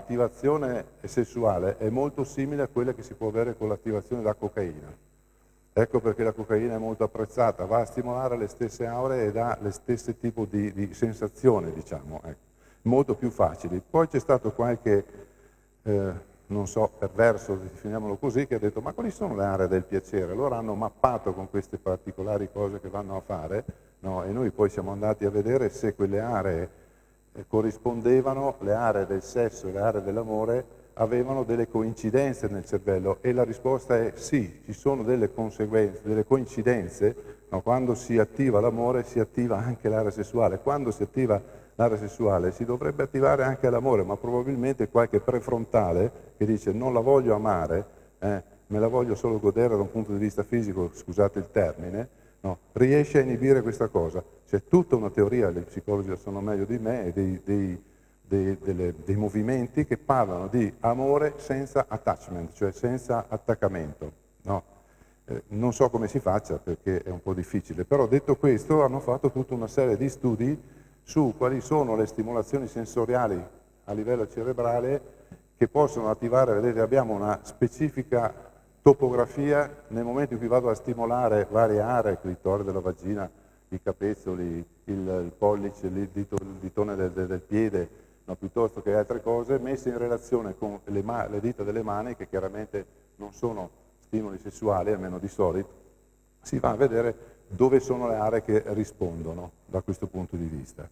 l'attivazione sessuale è molto simile a quella che si può avere con l'attivazione della cocaina. Ecco perché la cocaina è molto apprezzata, va a stimolare le stesse auree e dà le stesse tipo di, di sensazione, diciamo, ecco, molto più facili. Poi c'è stato qualche, eh, non so, perverso, definiamolo così, che ha detto ma quali sono le aree del piacere? Allora hanno mappato con queste particolari cose che vanno a fare, no? E noi poi siamo andati a vedere se quelle aree eh, corrispondevano, le aree del sesso e le aree dell'amore, avevano delle coincidenze nel cervello e la risposta è sì, ci sono delle conseguenze, delle coincidenze, no? Quando si attiva l'amore si attiva anche l'area sessuale, quando si attiva l'area sessuale si dovrebbe attivare anche l'amore, ma probabilmente qualche prefrontale che dice non la voglio amare, eh, me la voglio solo godere da un punto di vista fisico, scusate il termine, no? Riesce a inibire questa cosa. C'è tutta una teoria, gli psicologi lo sanno meglio di me, dei, dei Dei, delle, dei movimenti che parlano di amore senza attachment, cioè senza attaccamento. No? Eh, non so come si faccia perché è un po' difficile, però detto questo hanno fatto tutta una serie di studi su quali sono le stimolazioni sensoriali a livello cerebrale che possono attivare, vedete abbiamo una specifica topografia nel momento in cui vado a stimolare varie aree, il clitoride della vagina, i capezzoli, il, il pollice, il, dito, il ditone del, del, del piede, no, piuttosto che altre cose, messe in relazione con le, le dita delle mani, che chiaramente non sono stimoli sessuali, almeno di solito, si va a vedere dove sono le aree che rispondono da questo punto di vista.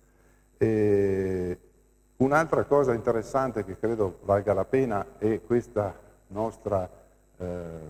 Un'altra cosa interessante che credo valga la pena è questa nostra eh,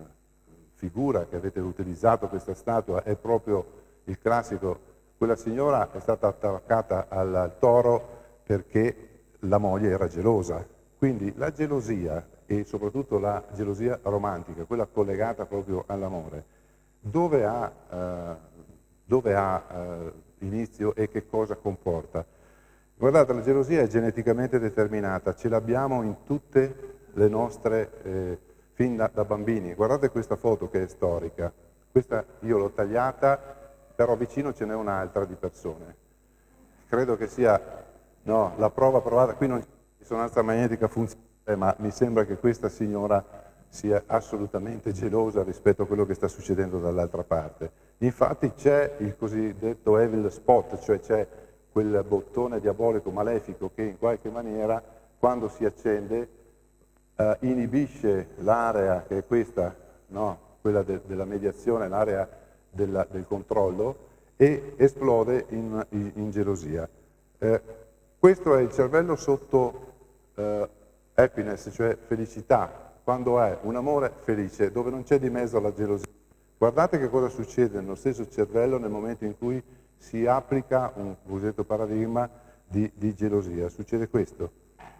figura che avete utilizzato, questa statua, è proprio il classico, quella signora è stata attaccata al, al toro perché la moglie era gelosa, quindi la gelosia e soprattutto la gelosia romantica, quella collegata proprio all'amore, dove ha, eh, dove ha eh, inizio e che cosa comporta? Guardate, la gelosia è geneticamente determinata, ce l'abbiamo in tutte le nostre, eh, fin da, da bambini. Guardate questa foto che è storica, questa io l'ho tagliata, però vicino ce n'è un'altra di persone. Credo che sia... No, la prova provata, qui non c'è risonanza magnetica funzionale, ma mi sembra che questa signora sia assolutamente gelosa rispetto a quello che sta succedendo dall'altra parte. Infatti c'è il cosiddetto evil spot, cioè c'è quel bottone diabolico malefico che in qualche maniera, quando si accende, eh, inibisce l'area che è questa, no? Quella de della mediazione, l'area del controllo, e esplode in, in, in gelosia. Eh, Questo è il cervello sotto eh, happiness, cioè felicità, quando è un amore felice, dove non c'è di mezzo la gelosia. Guardate che cosa succede nello stesso cervello nel momento in cui si applica un cosiddetto paradigma di, di gelosia. Succede questo.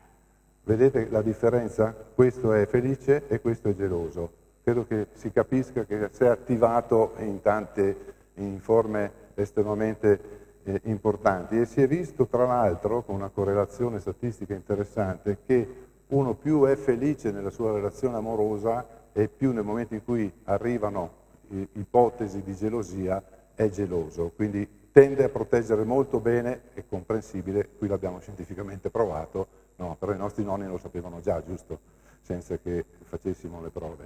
Vedete la differenza? Questo è felice e questo è geloso. Credo che si capisca che si è attivato in tante, in forme estremamente Eh, importanti, e si è visto tra l'altro con una correlazione statistica interessante che uno più è felice nella sua relazione amorosa e più nel momento in cui arrivano eh, ipotesi di gelosia è geloso, quindi tende a proteggere molto bene, è comprensibile, qui l'abbiamo scientificamente provato, no, però i nostri nonni lo sapevano già, giusto? Senza che facessimo le prove.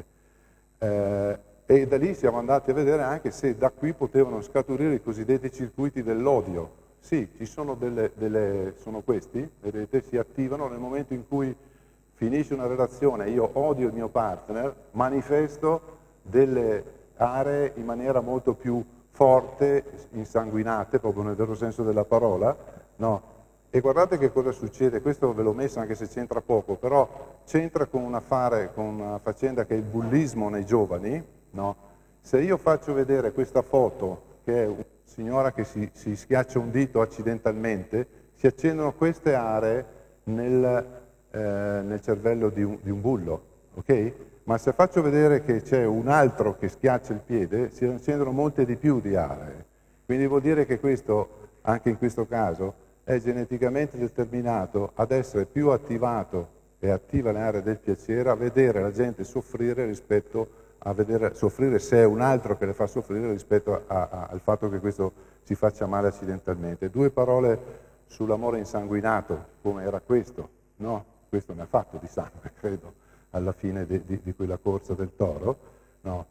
Eh, E da lì siamo andati a vedere anche se da qui potevano scaturire i cosiddetti circuiti dell'odio. Sì, ci sono delle, delle, sono questi, vedete, si attivano nel momento in cui finisce una relazione, io odio il mio partner, manifesto delle aree in maniera molto più forte, insanguinate, proprio nel vero senso della parola, no? E guardate che cosa succede, questo ve l'ho messo anche se c'entra poco, però c'entra con un affare, con una faccenda che è il bullismo nei giovani. No? Se io faccio vedere questa foto, che è una signora che si, si schiaccia un dito accidentalmente, si accendono queste aree nel, eh, nel cervello di un, di un bullo, ok? Ma se faccio vedere che c'è un altro che schiaccia il piede, si accendono molte di più di aree. Quindi vuol dire che questo, anche in questo caso, è geneticamente determinato ad essere più attivato e attiva le aree del piacere, a vedere la gente soffrire rispetto a vedere soffrire se è un altro che le fa soffrire rispetto a, a, al fatto che questo si faccia male accidentalmente. Due parole sull'amore insanguinato, come era questo, no? Questo ne ha fatto di sangue, credo, alla fine di, di, di quella corsa del toro, no?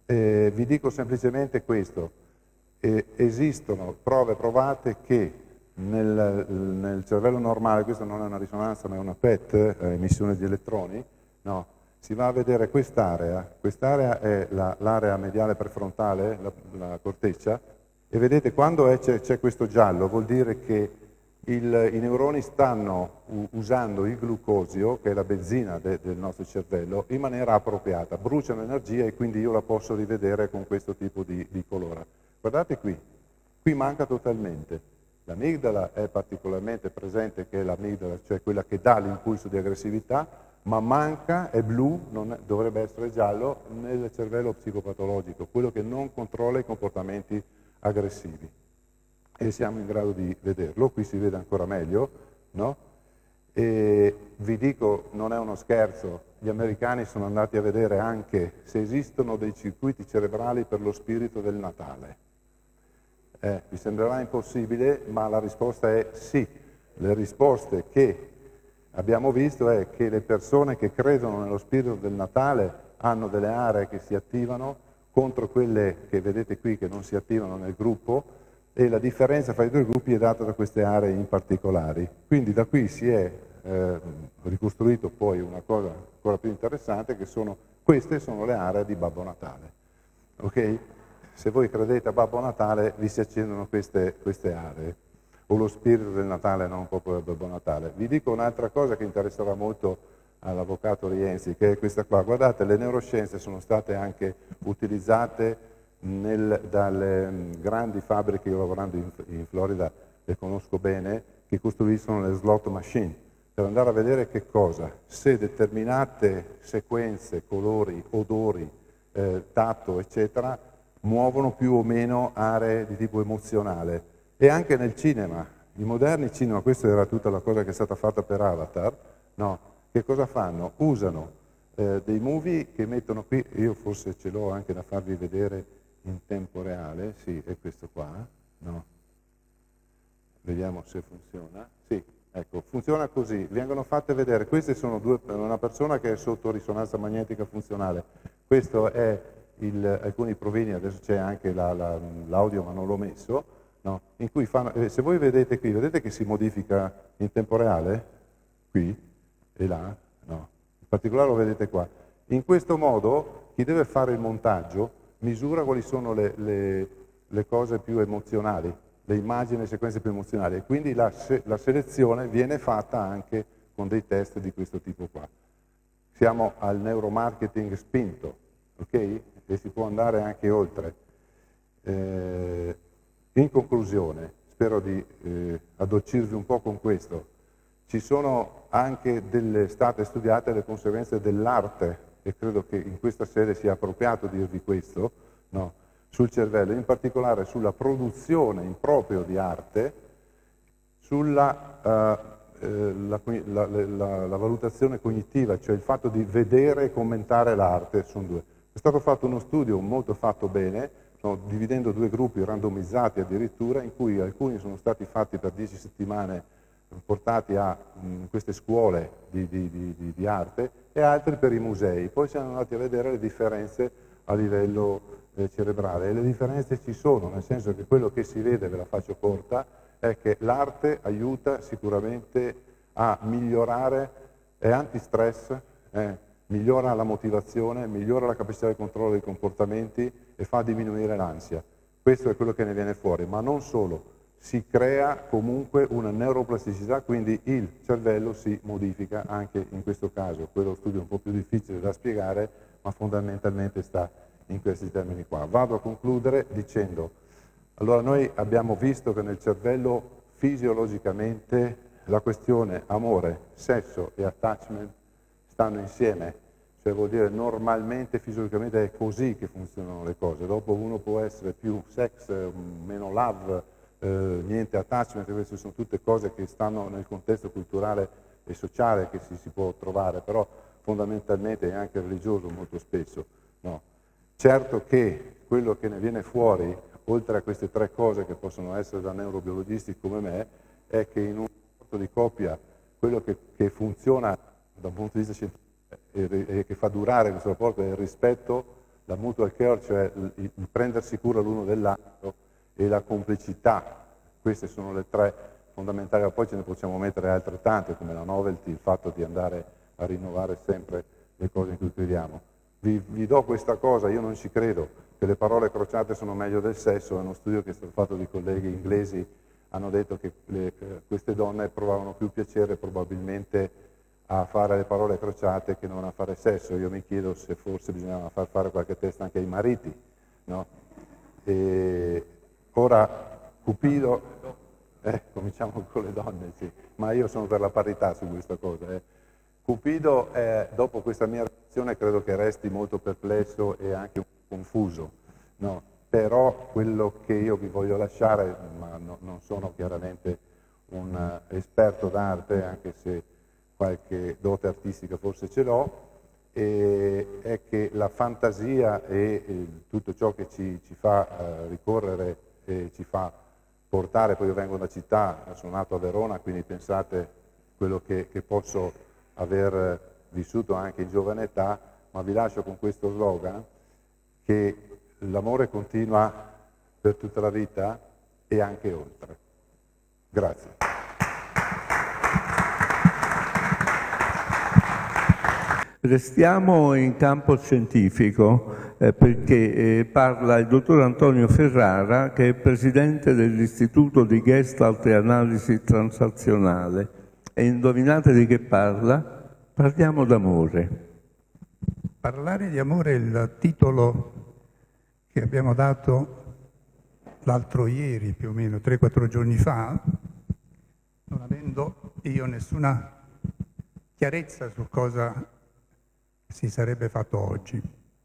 Eh, vi dico semplicemente questo, eh, esistono prove provate che nel, nel cervello normale, questa non è una risonanza ma è una P E T, eh, emissione di elettroni, no, si va a vedere quest'area, quest'area è l'area la, mediale prefrontale, la, la corteccia, e vedete quando c'è questo giallo vuol dire che il, i neuroni stanno usando il glucosio, che è la benzina de, del nostro cervello, in maniera appropriata, bruciano energia e quindi io la posso rivedere con questo tipo di, di colore. Guardate qui, qui manca totalmente. L'amigdala è particolarmente presente, che è l'amigdala, cioè quella che dà l'impulso di aggressività, ma manca, è blu, non è, dovrebbe essere giallo, nel cervello psicopatologico, quello che non controlla i comportamenti aggressivi. E siamo in grado di vederlo, qui si vede ancora meglio, no? E vi dico, non è uno scherzo, gli americani sono andati a vedere anche se esistono dei circuiti cerebrali per lo spirito del Natale. Eh, vi sembrerà impossibile, ma la risposta è sì. Le risposte che abbiamo visto è che le persone che credono nello spirito del Natale hanno delle aree che si attivano contro quelle che vedete qui che non si attivano nel gruppo, e la differenza fra i due gruppi è data da queste aree in particolari. Quindi da qui si è eh, ricostruito poi una cosa ancora più interessante, che sono queste sono le aree di Babbo Natale. Ok? Se voi credete a Babbo Natale vi si accendono queste, queste aree, o lo spirito del Natale, non proprio del Babbo Natale. Vi dico un'altra cosa che interesserà molto all'avvocato Rienzi, che è questa qua. Guardate, le neuroscienze sono state anche utilizzate Nel, dalle mh, grandi fabbriche, io lavorando in, in Florida le conosco bene, che costruiscono le slot machine, per andare a vedere che cosa, se determinate sequenze, colori, odori, eh, tatto, eccetera, muovono più o meno aree di tipo emozionale. E anche nel cinema, i moderni cinema, questa era tutta la cosa che è stata fatta per Avatar, no? Che cosa fanno? Usano eh, dei movie che mettono qui, io forse ce l'ho anche da farvi vedere in tempo reale, sì, è questo qua, no? Vediamo se funziona. Sì, ecco, funziona così, vengono fatte vedere, queste sono due, una persona che è sotto risonanza magnetica funzionale, questo è il, alcuni provini, adesso c'è anche la, la, l'audio ma non l'ho messo, no? In cui fanno, eh, se voi vedete qui, vedete che si modifica in tempo reale? Qui e là? No. In particolare lo vedete qua. In questo modo chi deve fare il montaggio misura quali sono le, le, le cose più emozionali, le immagini e le sequenze più emozionali, e quindi la, la selezione viene fatta anche con dei test di questo tipo qua. Siamo al neuromarketing spinto, ok? E si può andare anche oltre. Eh, in conclusione, spero di eh, addolcirvi un po' con questo, ci sono anche delle state studiate le conseguenze dell'arte, e credo che in questa sede sia appropriato dirvi questo, no? Sul cervello, in particolare sulla produzione in proprio di arte, sulla uh, eh, la, la, la, la valutazione cognitiva, cioè il fatto di vedere e commentare l'arte, sono due. È stato fatto uno studio molto fatto bene, sono, dividendo due gruppi randomizzati addirittura, in cui alcuni sono stati fatti per dieci settimane portati a mh, queste scuole di, di, di, di arte, e altri per i musei. Poi siamo andati a vedere le differenze a livello eh, cerebrale, e le differenze ci sono, nel senso che quello che si vede, ve la faccio corta, è che l'arte aiuta sicuramente a migliorare, è antistress, eh, migliora la motivazione, migliora la capacità di controllo dei comportamenti e fa diminuire l'ansia. Questo è quello che ne viene fuori, ma non solo. Si crea comunque una neuroplasticità, quindi il cervello si modifica anche in questo caso. Quello studio è un po' più difficile da spiegare, ma fondamentalmente sta in questi termini qua. Vado a concludere dicendo, allora noi abbiamo visto che nel cervello fisiologicamente la questione amore, sesso e attachment stanno insieme, cioè vuol dire normalmente fisiologicamente è così che funzionano le cose. Dopo uno può essere più sex, meno love, Eh, niente attachment, queste sono tutte cose che stanno nel contesto culturale e sociale che si, si può trovare, però fondamentalmente è anche religioso molto spesso. No. Certo che quello che ne viene fuori, oltre a queste tre cose che possono essere da neurobiologisti come me, è che in un rapporto di coppia quello che, che funziona da un punto di vista scientifico e, e che fa durare questo rapporto è il rispetto, la mutual care, cioè il, il prendersi cura l'uno dell'altro, e la complicità. Queste sono le tre fondamentali, poi ce ne possiamo mettere altre tante, come la novelty, il fatto di andare a rinnovare sempre le cose in cui crediamo. Vi, vi do questa cosa, io non ci credo, che le parole crociate sono meglio del sesso. È uno studio che è stato fatto di colleghi inglesi, hanno detto che le, eh, queste donne provavano più piacere probabilmente a fare le parole crociate che non a fare sesso. Io mi chiedo se forse bisognava far fare qualche test anche ai mariti, no? E ora Cupido, eh, cominciamo con le donne, sì, ma io sono per la parità su questa cosa. Eh. Cupido, eh, dopo questa mia reazione, credo che resti molto perplesso e anche un po' confuso, no? Però quello che io vi voglio lasciare, ma no, non sono chiaramente un uh, esperto d'arte, anche se qualche dote artistica forse ce l'ho, e è che la fantasia e eh, tutto ciò che ci, ci fa uh, ricorrere e ci fa portare, poi io vengo da città, sono nato a Verona, quindi pensate quello che, che posso aver vissuto anche in giovane età, ma vi lascio con questo slogan, che l'amore continua per tutta la vita e anche oltre. Grazie. Restiamo in campo scientifico eh, perché eh, parla il dottor Antonio Ferrara, che è presidente dell'Istituto di Gestalt e Analisi Transazionale. E indovinate di che parla? Parliamo d'amore. Parlare di amore è il titolo che abbiamo dato l'altro ieri, più o meno, tre quattro giorni fa, non avendo io nessuna chiarezza su cosa si sarebbe fatto oggi.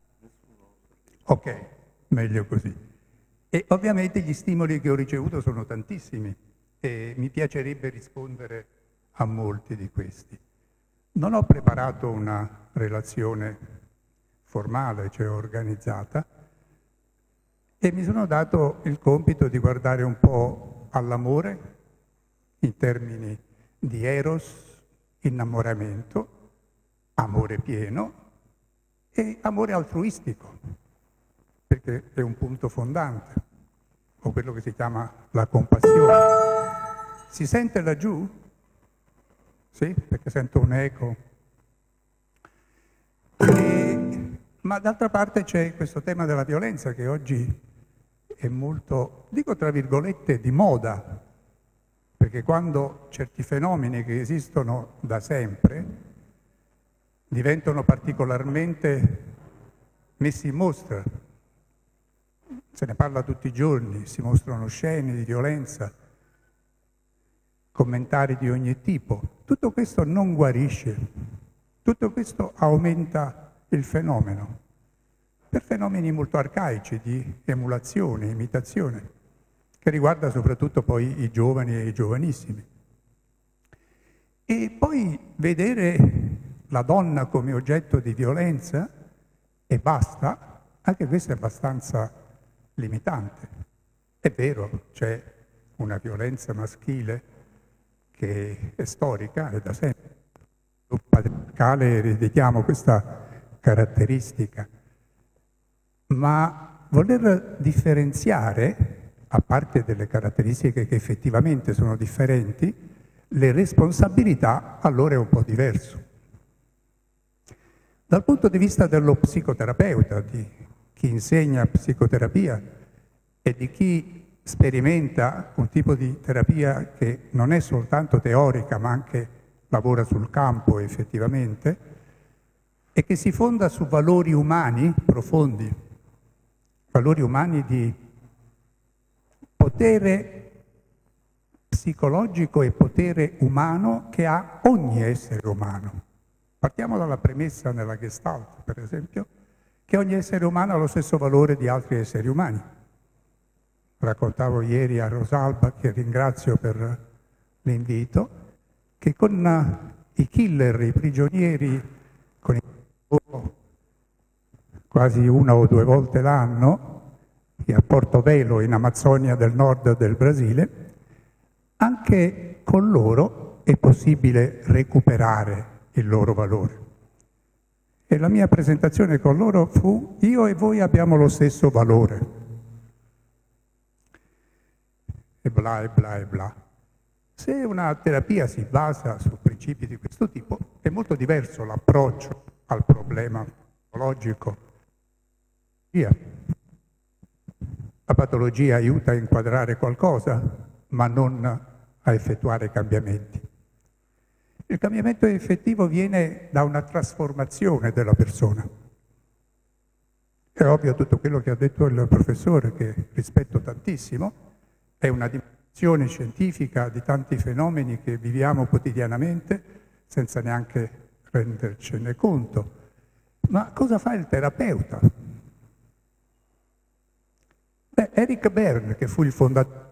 Ok, meglio così. E ovviamente gli stimoli che ho ricevuto sono tantissimi e mi piacerebbe rispondere a molti di questi. Non ho preparato una relazione formale, cioè organizzata, e mi sono dato il compito di guardare un po' all'amore in termini di eros, innamoramento, amore pieno e amore altruistico, perché è un punto fondante, o quello che si chiama la compassione. Si sente laggiù? Sì, perché sento un eco. E, ma d'altra parte c'è questo tema della violenza che oggi è molto, dico tra virgolette, di moda, perché quando certi fenomeni che esistono da sempre diventano particolarmente messi in mostra, se ne parla tutti i giorni, si mostrano scene di violenza, commentari di ogni tipo. Tutto questo non guarisce, tutto questo aumenta il fenomeno, per fenomeni molto arcaici di emulazione, imitazione, che riguarda soprattutto poi i giovani e i giovanissimi. E poi vedere la donna come oggetto di violenza e basta, anche questo è abbastanza limitante. È vero, c'è una violenza maschile che è storica, è da sempre. Sul patriarcale ereditiamo questa caratteristica, ma voler differenziare, a parte delle caratteristiche che effettivamente sono differenti, le responsabilità allora è un po' diverso. Dal punto di vista dello psicoterapeuta, di chi insegna psicoterapia e di chi sperimenta un tipo di terapia che non è soltanto teorica ma anche lavora sul campo effettivamente e che si fonda su valori umani profondi, valori umani di potere psicologico e potere umano che ha ogni essere umano. Partiamo dalla premessa nella Gestalt, per esempio, che ogni essere umano ha lo stesso valore di altri esseri umani. Raccontavo ieri a Rosalba, che ringrazio per l'invito, che con i killer, i prigionieri, con i quasi una o due volte l'anno, a Portobello, in Amazzonia del nord del Brasile, anche con loro è possibile recuperare il loro valore. E la mia presentazione con loro fu: io e voi abbiamo lo stesso valore. E bla e bla e bla. Se una terapia si basa su principi di questo tipo, è molto diverso l'approccio al problema patologico. La patologia aiuta a inquadrare qualcosa, ma non a effettuare cambiamenti. Il cambiamento effettivo viene da una trasformazione della persona. È ovvio tutto quello che ha detto il professore, che rispetto tantissimo, è una dimostrazione scientifica di tanti fenomeni che viviamo quotidianamente senza neanche rendercene conto. Ma cosa fa il terapeuta? Beh, Eric Berne, che fu il fondatore,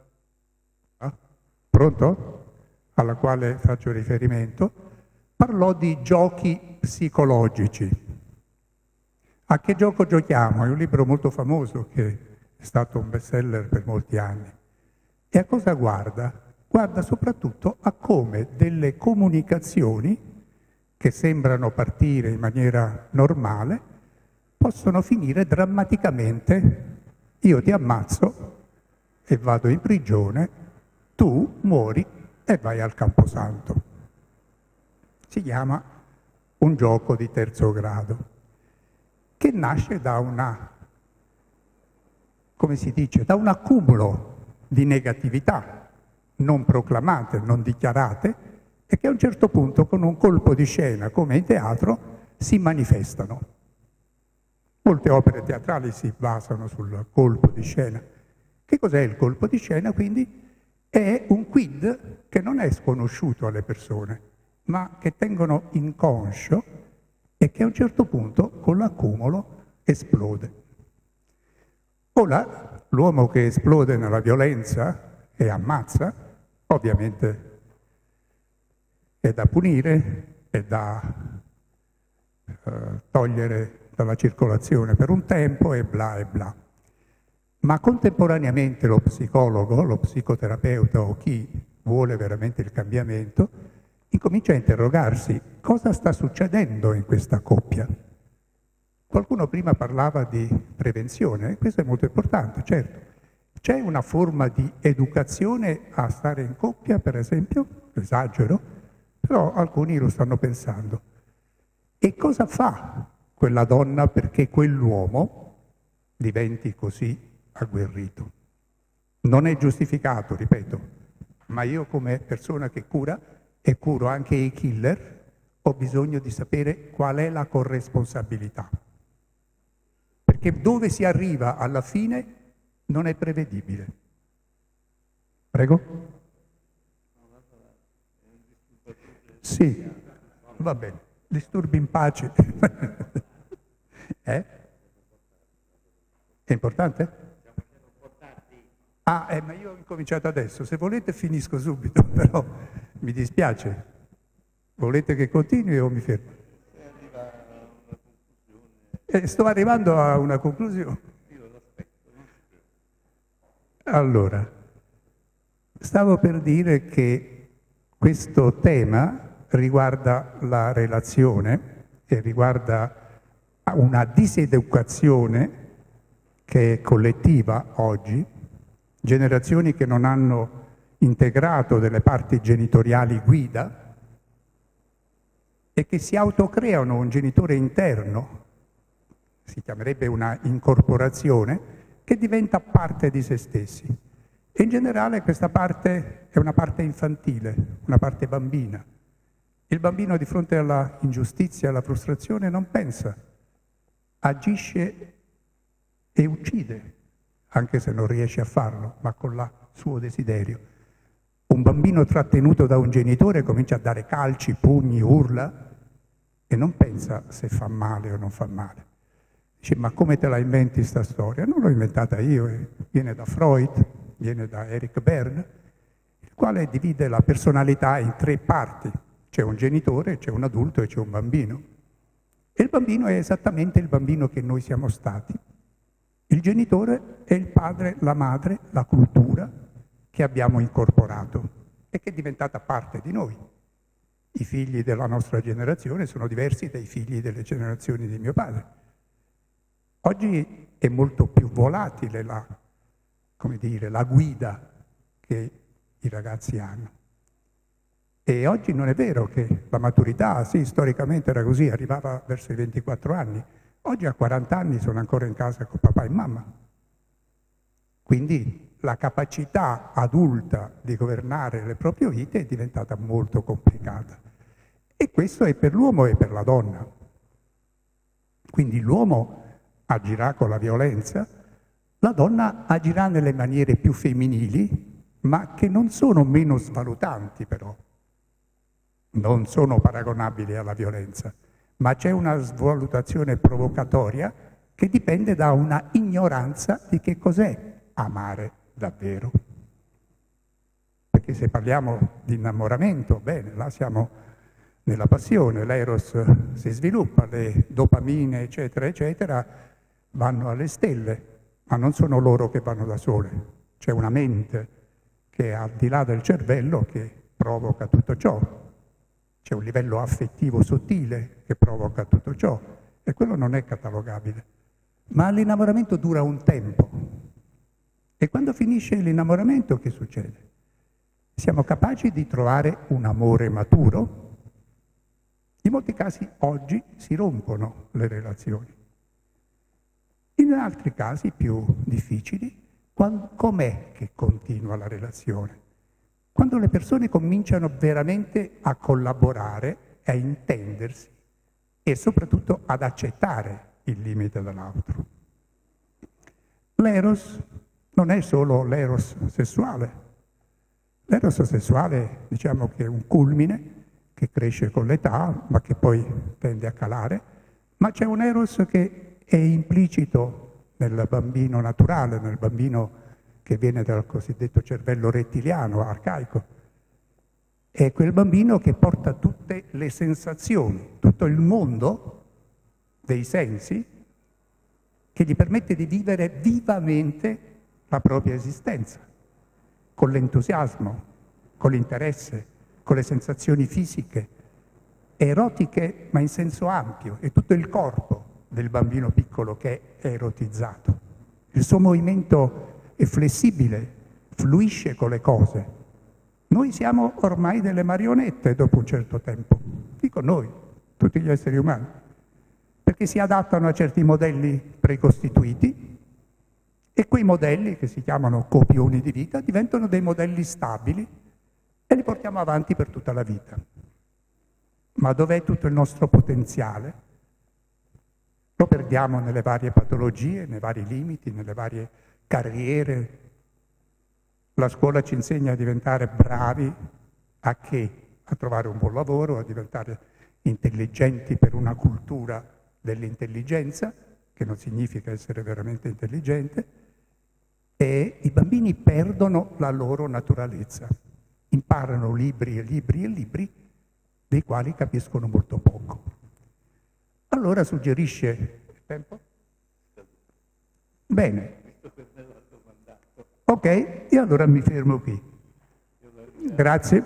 pronto? Alla quale faccio riferimento, parlò di giochi psicologici. A che gioco giochiamo? È un libro molto famoso che è stato un bestseller per molti anni. E a cosa guarda? Guarda soprattutto a come delle comunicazioni che sembrano partire in maniera normale possono finire drammaticamente. Io ti ammazzo e vado in prigione, tu muori e vai al Camposanto. Si chiama un gioco di terzo grado, che nasce da una, come si dice, da un accumulo di negatività non proclamate, non dichiarate, e che a un certo punto con un colpo di scena, come in teatro, si manifestano. Molte opere teatrali si basano sul colpo di scena. Che cos'è il colpo di scena, quindi? È un quid che non è sconosciuto alle persone, ma che tengono inconscio e che a un certo punto, con l'accumulo, esplode. Ora, l'uomo che esplode nella violenza e ammazza, ovviamente è da punire, è da eh, togliere dalla circolazione per un tempo e bla e bla. Ma contemporaneamente lo psicologo, lo psicoterapeuta o chi vuole veramente il cambiamento, incomincia a interrogarsi cosa sta succedendo in questa coppia. Qualcuno prima parlava di prevenzione, questo è molto importante, certo. C'è una forma di educazione a stare in coppia, per esempio, esagero, però alcuni lo stanno pensando. E cosa fa quella donna perché quell'uomo diventi così agguerrito? Non è giustificato, ripeto, ma io come persona che cura e curo anche i killer ho bisogno di sapere qual è la corresponsabilità, perché dove si arriva alla fine non è prevedibile. Prego? Sì, va bene, disturbi in pace. Eh? È importante? Ah, eh, ma io ho incominciato adesso, se volete finisco subito, però mi dispiace. Volete che continui o mi fermo? Eh, sto arrivando a una conclusione. Allora, stavo per dire che questo tema riguarda la relazione e riguarda una diseducazione che è collettiva oggi, generazioni che non hanno integrato delle parti genitoriali guida e che si autocreano un genitore interno, si chiamerebbe una incorporazione, che diventa parte di se stessi. E in generale questa parte è una parte infantile, una parte bambina. Il bambino di fronte alla ingiustizia, alla frustrazione non pensa, agisce e uccide, anche se non riesce a farlo, ma con il suo desiderio. Un bambino trattenuto da un genitore comincia a dare calci, pugni, urla e non pensa se fa male o non fa male. Dice, ma come te la inventi sta storia? Non l'ho inventata io, eh. Viene da Freud, viene da Eric Berne, il quale divide la personalità in tre parti. C'è un genitore, c'è un adulto e c'è un bambino. E il bambino è esattamente il bambino che noi siamo stati. Il genitore è il padre, la madre, la cultura che abbiamo incorporato e che è diventata parte di noi. I figli della nostra generazione sono diversi dai figli delle generazioni di mio padre. Oggi è molto più volatile la, come dire, la guida che i ragazzi hanno. E oggi non è vero che la maturità, sì, storicamente era così, arrivava verso i ventiquattro anni. Oggi a quaranta anni sono ancora in casa con papà e mamma. Quindi la capacità adulta di governare le proprie vite è diventata molto complicata. E questo è per l'uomo e per la donna. Quindi l'uomo agirà con la violenza, la donna agirà nelle maniere più femminili, ma che non sono meno svalutanti però. Non sono paragonabili alla violenza, ma c'è una svalutazione provocatoria che dipende da una ignoranza di che cos'è amare davvero. Perché se parliamo di innamoramento, bene, là siamo nella passione, l'eros si sviluppa, le dopamine, eccetera, eccetera, vanno alle stelle, ma non sono loro che vanno da sole. C'è una mente che è al di là del cervello che provoca tutto ciò. C'è un livello affettivo sottile che provoca tutto ciò e quello non è catalogabile. Ma l'innamoramento dura un tempo. E quando finisce l'innamoramento che succede? Siamo capaci di trovare un amore maturo? In molti casi oggi si rompono le relazioni. In altri casi più difficili, com'è che continua la relazione? Quando le persone cominciano veramente a collaborare, a intendersi e soprattutto ad accettare il limite dell'altro. L'eros non è solo l'eros sessuale. L'eros sessuale, diciamo che è un culmine che cresce con l'età, ma che poi tende a calare, ma c'è un eros che è implicito nel bambino naturale, nel bambino che viene dal cosiddetto cervello rettiliano, arcaico. È quel bambino che porta tutte le sensazioni, tutto il mondo dei sensi, che gli permette di vivere vivamente la propria esistenza, con l'entusiasmo, con l'interesse, con le sensazioni fisiche, erotiche ma in senso ampio, è tutto il corpo del bambino piccolo che è erotizzato. Il suo movimento è flessibile, fluisce con le cose. Noi siamo ormai delle marionette dopo un certo tempo, dico noi, tutti gli esseri umani, perché si adattano a certi modelli precostituiti e quei modelli, che si chiamano copioni di vita, diventano dei modelli stabili e li portiamo avanti per tutta la vita. Ma dov'è tutto il nostro potenziale? Lo perdiamo nelle varie patologie, nei vari limiti, nelle varie carriere. La scuola ci insegna a diventare bravi a che? A trovare un buon lavoro, a diventare intelligenti per una cultura dell'intelligenza, che non significa essere veramente intelligente, e i bambini perdono la loro naturalezza. Imparano libri e libri e libri, dei quali capiscono molto poco. Allora suggerisce... Tempo? Bene. Ok, e allora mi fermo qui. Grazie.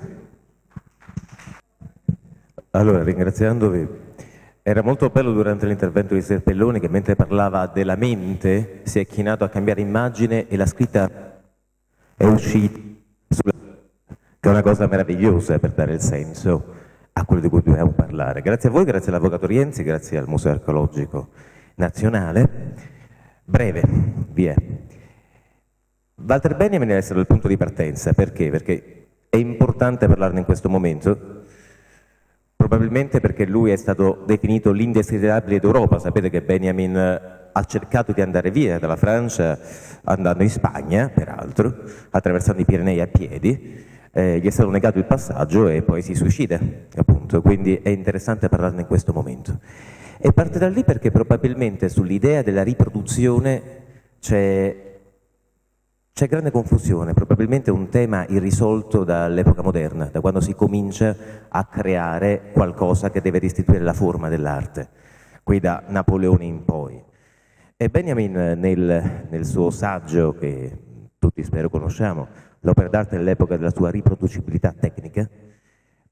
Allora, ringraziandovi, era molto bello durante l'intervento di Serpelloni che mentre parlava della mente si è chinato a cambiare immagine e la scritta è uscita sulla... che è una cosa meravigliosa per dare il senso a quello di cui dobbiamo parlare. Grazie a voi, grazie all'Avvocato Rienzi, grazie al Museo Archeologico Nazionale. Breve, via. Walter Benjamin deve essere il punto di partenza, perché? Perché è importante parlarne in questo momento, probabilmente perché lui è stato definito l'indesiderabile d'Europa. Sapete che Benjamin ha cercato di andare via dalla Francia, andando in Spagna, peraltro, attraversando i Pirenei a piedi, eh, gli è stato negato il passaggio e poi si suicida, appunto, quindi è interessante parlarne in questo momento. E parte da lì perché probabilmente sull'idea della riproduzione c'è... C'è grande confusione, probabilmente un tema irrisolto dall'epoca moderna, da quando si comincia a creare qualcosa che deve restituire la forma dell'arte, qui da Napoleone in poi. E Benjamin nel, nel suo saggio, che tutti spero conosciamo, l'opera d'arte nell'epoca della sua riproducibilità tecnica,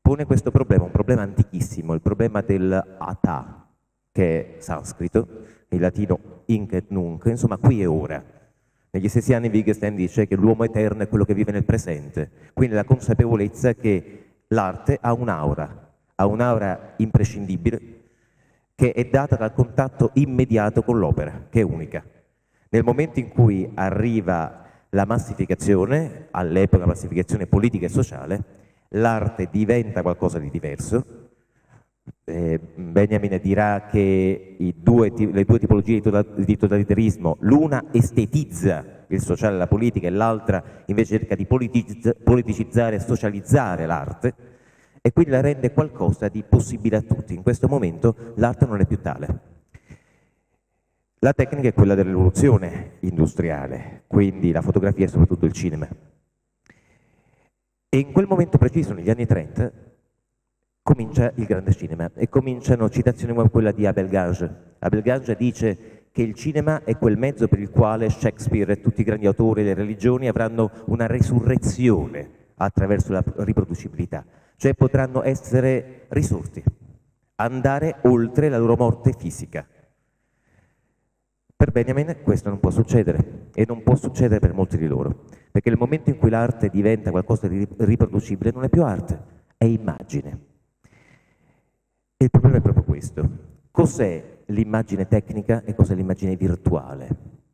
pone questo problema, un problema antichissimo, il problema del ata, che è sanscrito, in latino inc et nunc, insomma qui e ora. Negli stessi anni Wittgenstein dice che l'uomo eterno è quello che vive nel presente, quindi la consapevolezza che l'arte ha un'aura, ha un'aura imprescindibile che è data dal contatto immediato con l'opera, che è unica. Nel momento in cui arriva la massificazione, all'epoca massificazione politica e sociale, l'arte diventa qualcosa di diverso. Eh, Benjamin dirà che i due, le due tipologie di totalitarismo, l'una estetizza il sociale e la politica e l'altra invece cerca di politizz- politicizzare e socializzare l'arte e quindi la rende qualcosa di possibile a tutti. In questo momento l'arte non è più tale. La tecnica è quella dell'evoluzione industriale, quindi la fotografia e soprattutto il cinema. E in quel momento preciso, negli anni trenta, comincia il grande cinema e cominciano citazioni come quella di Abel Gance. Abel Gance dice che il cinema è quel mezzo per il quale Shakespeare e tutti i grandi autori delle religioni avranno una resurrezione attraverso la riproducibilità, cioè potranno essere risorti, andare oltre la loro morte fisica. Per Benjamin questo non può succedere e non può succedere per molti di loro, perché nel momento in cui l'arte diventa qualcosa di riproducibile non è più arte, è immagine. E il problema è proprio questo. Cos'è l'immagine tecnica e cos'è l'immagine virtuale?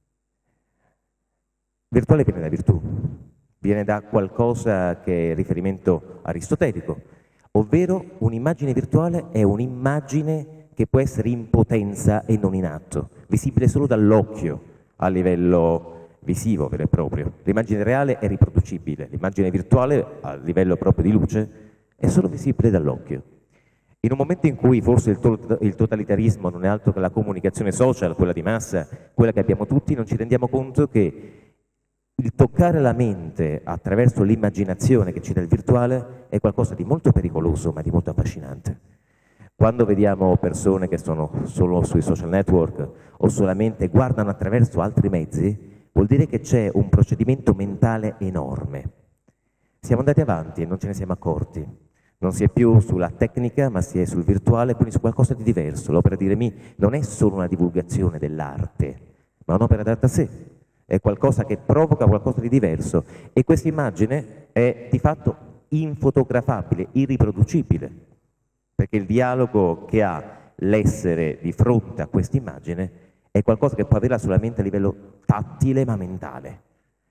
Virtuale viene da virtù, viene da qualcosa che è riferimento aristotelico, ovvero un'immagine virtuale è un'immagine che può essere in potenza e non in atto, visibile solo dall'occhio a livello visivo vero e proprio. L'immagine reale è riproducibile, l'immagine virtuale a livello proprio di luce è solo visibile dall'occhio. In un momento in cui forse il, to- il totalitarismo non è altro che la comunicazione social, quella di massa, quella che abbiamo tutti, non ci rendiamo conto che il toccare la mente attraverso l'immaginazione che ci dà il virtuale è qualcosa di molto pericoloso ma di molto affascinante. Quando vediamo persone che sono solo sui social network o solamente guardano attraverso altri mezzi, vuol dire che c'è un procedimento mentale enorme. Siamo andati avanti e non ce ne siamo accorti. Non si è più sulla tecnica, ma si è sul virtuale, quindi su qualcosa di diverso. L'opera di Rémy non è solo una divulgazione dell'arte, ma un'opera d'arte a sé. È qualcosa che provoca qualcosa di diverso. E questa immagine è di fatto infotografabile, irriproducibile. Perché il dialogo che ha l'essere di fronte a questa immagine è qualcosa che può averla solamente a livello tattile ma mentale.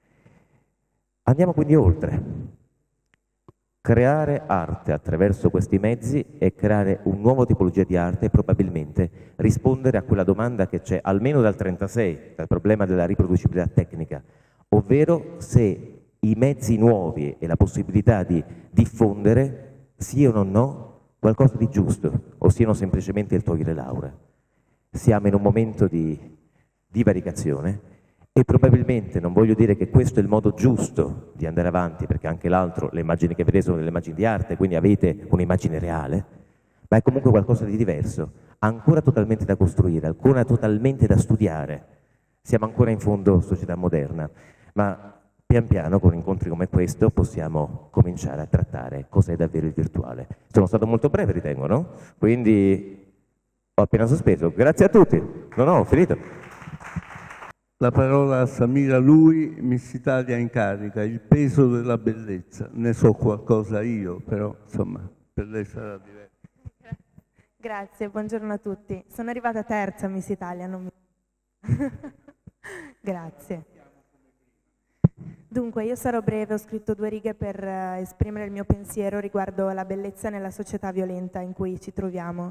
Andiamo quindi oltre. Creare arte attraverso questi mezzi e creare una nuova tipologia di arte e probabilmente rispondere a quella domanda che c'è almeno dal trentasei, dal problema della riproducibilità tecnica, ovvero se i mezzi nuovi e la possibilità di diffondere siano o no qualcosa di giusto o siano semplicemente il togliere l'aura. Siamo in un momento di divaricazione e probabilmente non voglio dire che questo è il modo giusto di andare avanti, perché anche l'altro, le immagini che vedete sono delle immagini di arte, quindi avete un'immagine reale, ma è comunque qualcosa di diverso, ancora totalmente da costruire, ancora totalmente da studiare. Siamo ancora in fondo società moderna, ma pian piano con incontri come questo possiamo cominciare a trattare cos'è davvero il virtuale. Sono stato molto breve, ritengo, no? Quindi ho appena sospeso. Grazie a tutti. No, no, ho finito. La parola a Samira Lui, Miss Italia in carica, il peso della bellezza. Ne so qualcosa io, però insomma, per lei sarà diverso. Grazie, buongiorno a tutti. Sono arrivata terza Miss Italia, non mi... Grazie. Dunque, io sarò breve, ho scritto due righe per uh, esprimere il mio pensiero riguardo la bellezza nella società violenta in cui ci troviamo.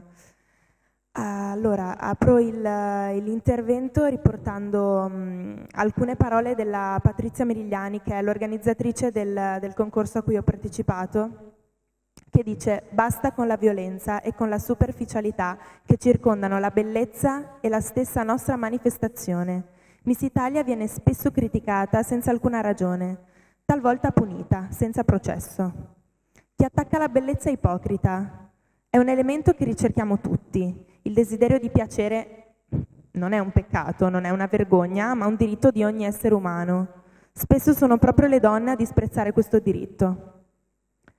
Allora, apro il, l'intervento riportando mh, alcune parole della Patrizia Merigliani, che è l'organizzatrice del, del concorso a cui ho partecipato, che dice: basta con la violenza e con la superficialità che circondano la bellezza e la stessa nostra manifestazione. Miss Italia viene spesso criticata senza alcuna ragione, talvolta punita, senza processo. Chi attacca la bellezza è ipocrita. È un elemento che ricerchiamo tutti. Il desiderio di piacere non è un peccato, non è una vergogna, ma un diritto di ogni essere umano. Spesso sono proprio le donne a disprezzare questo diritto.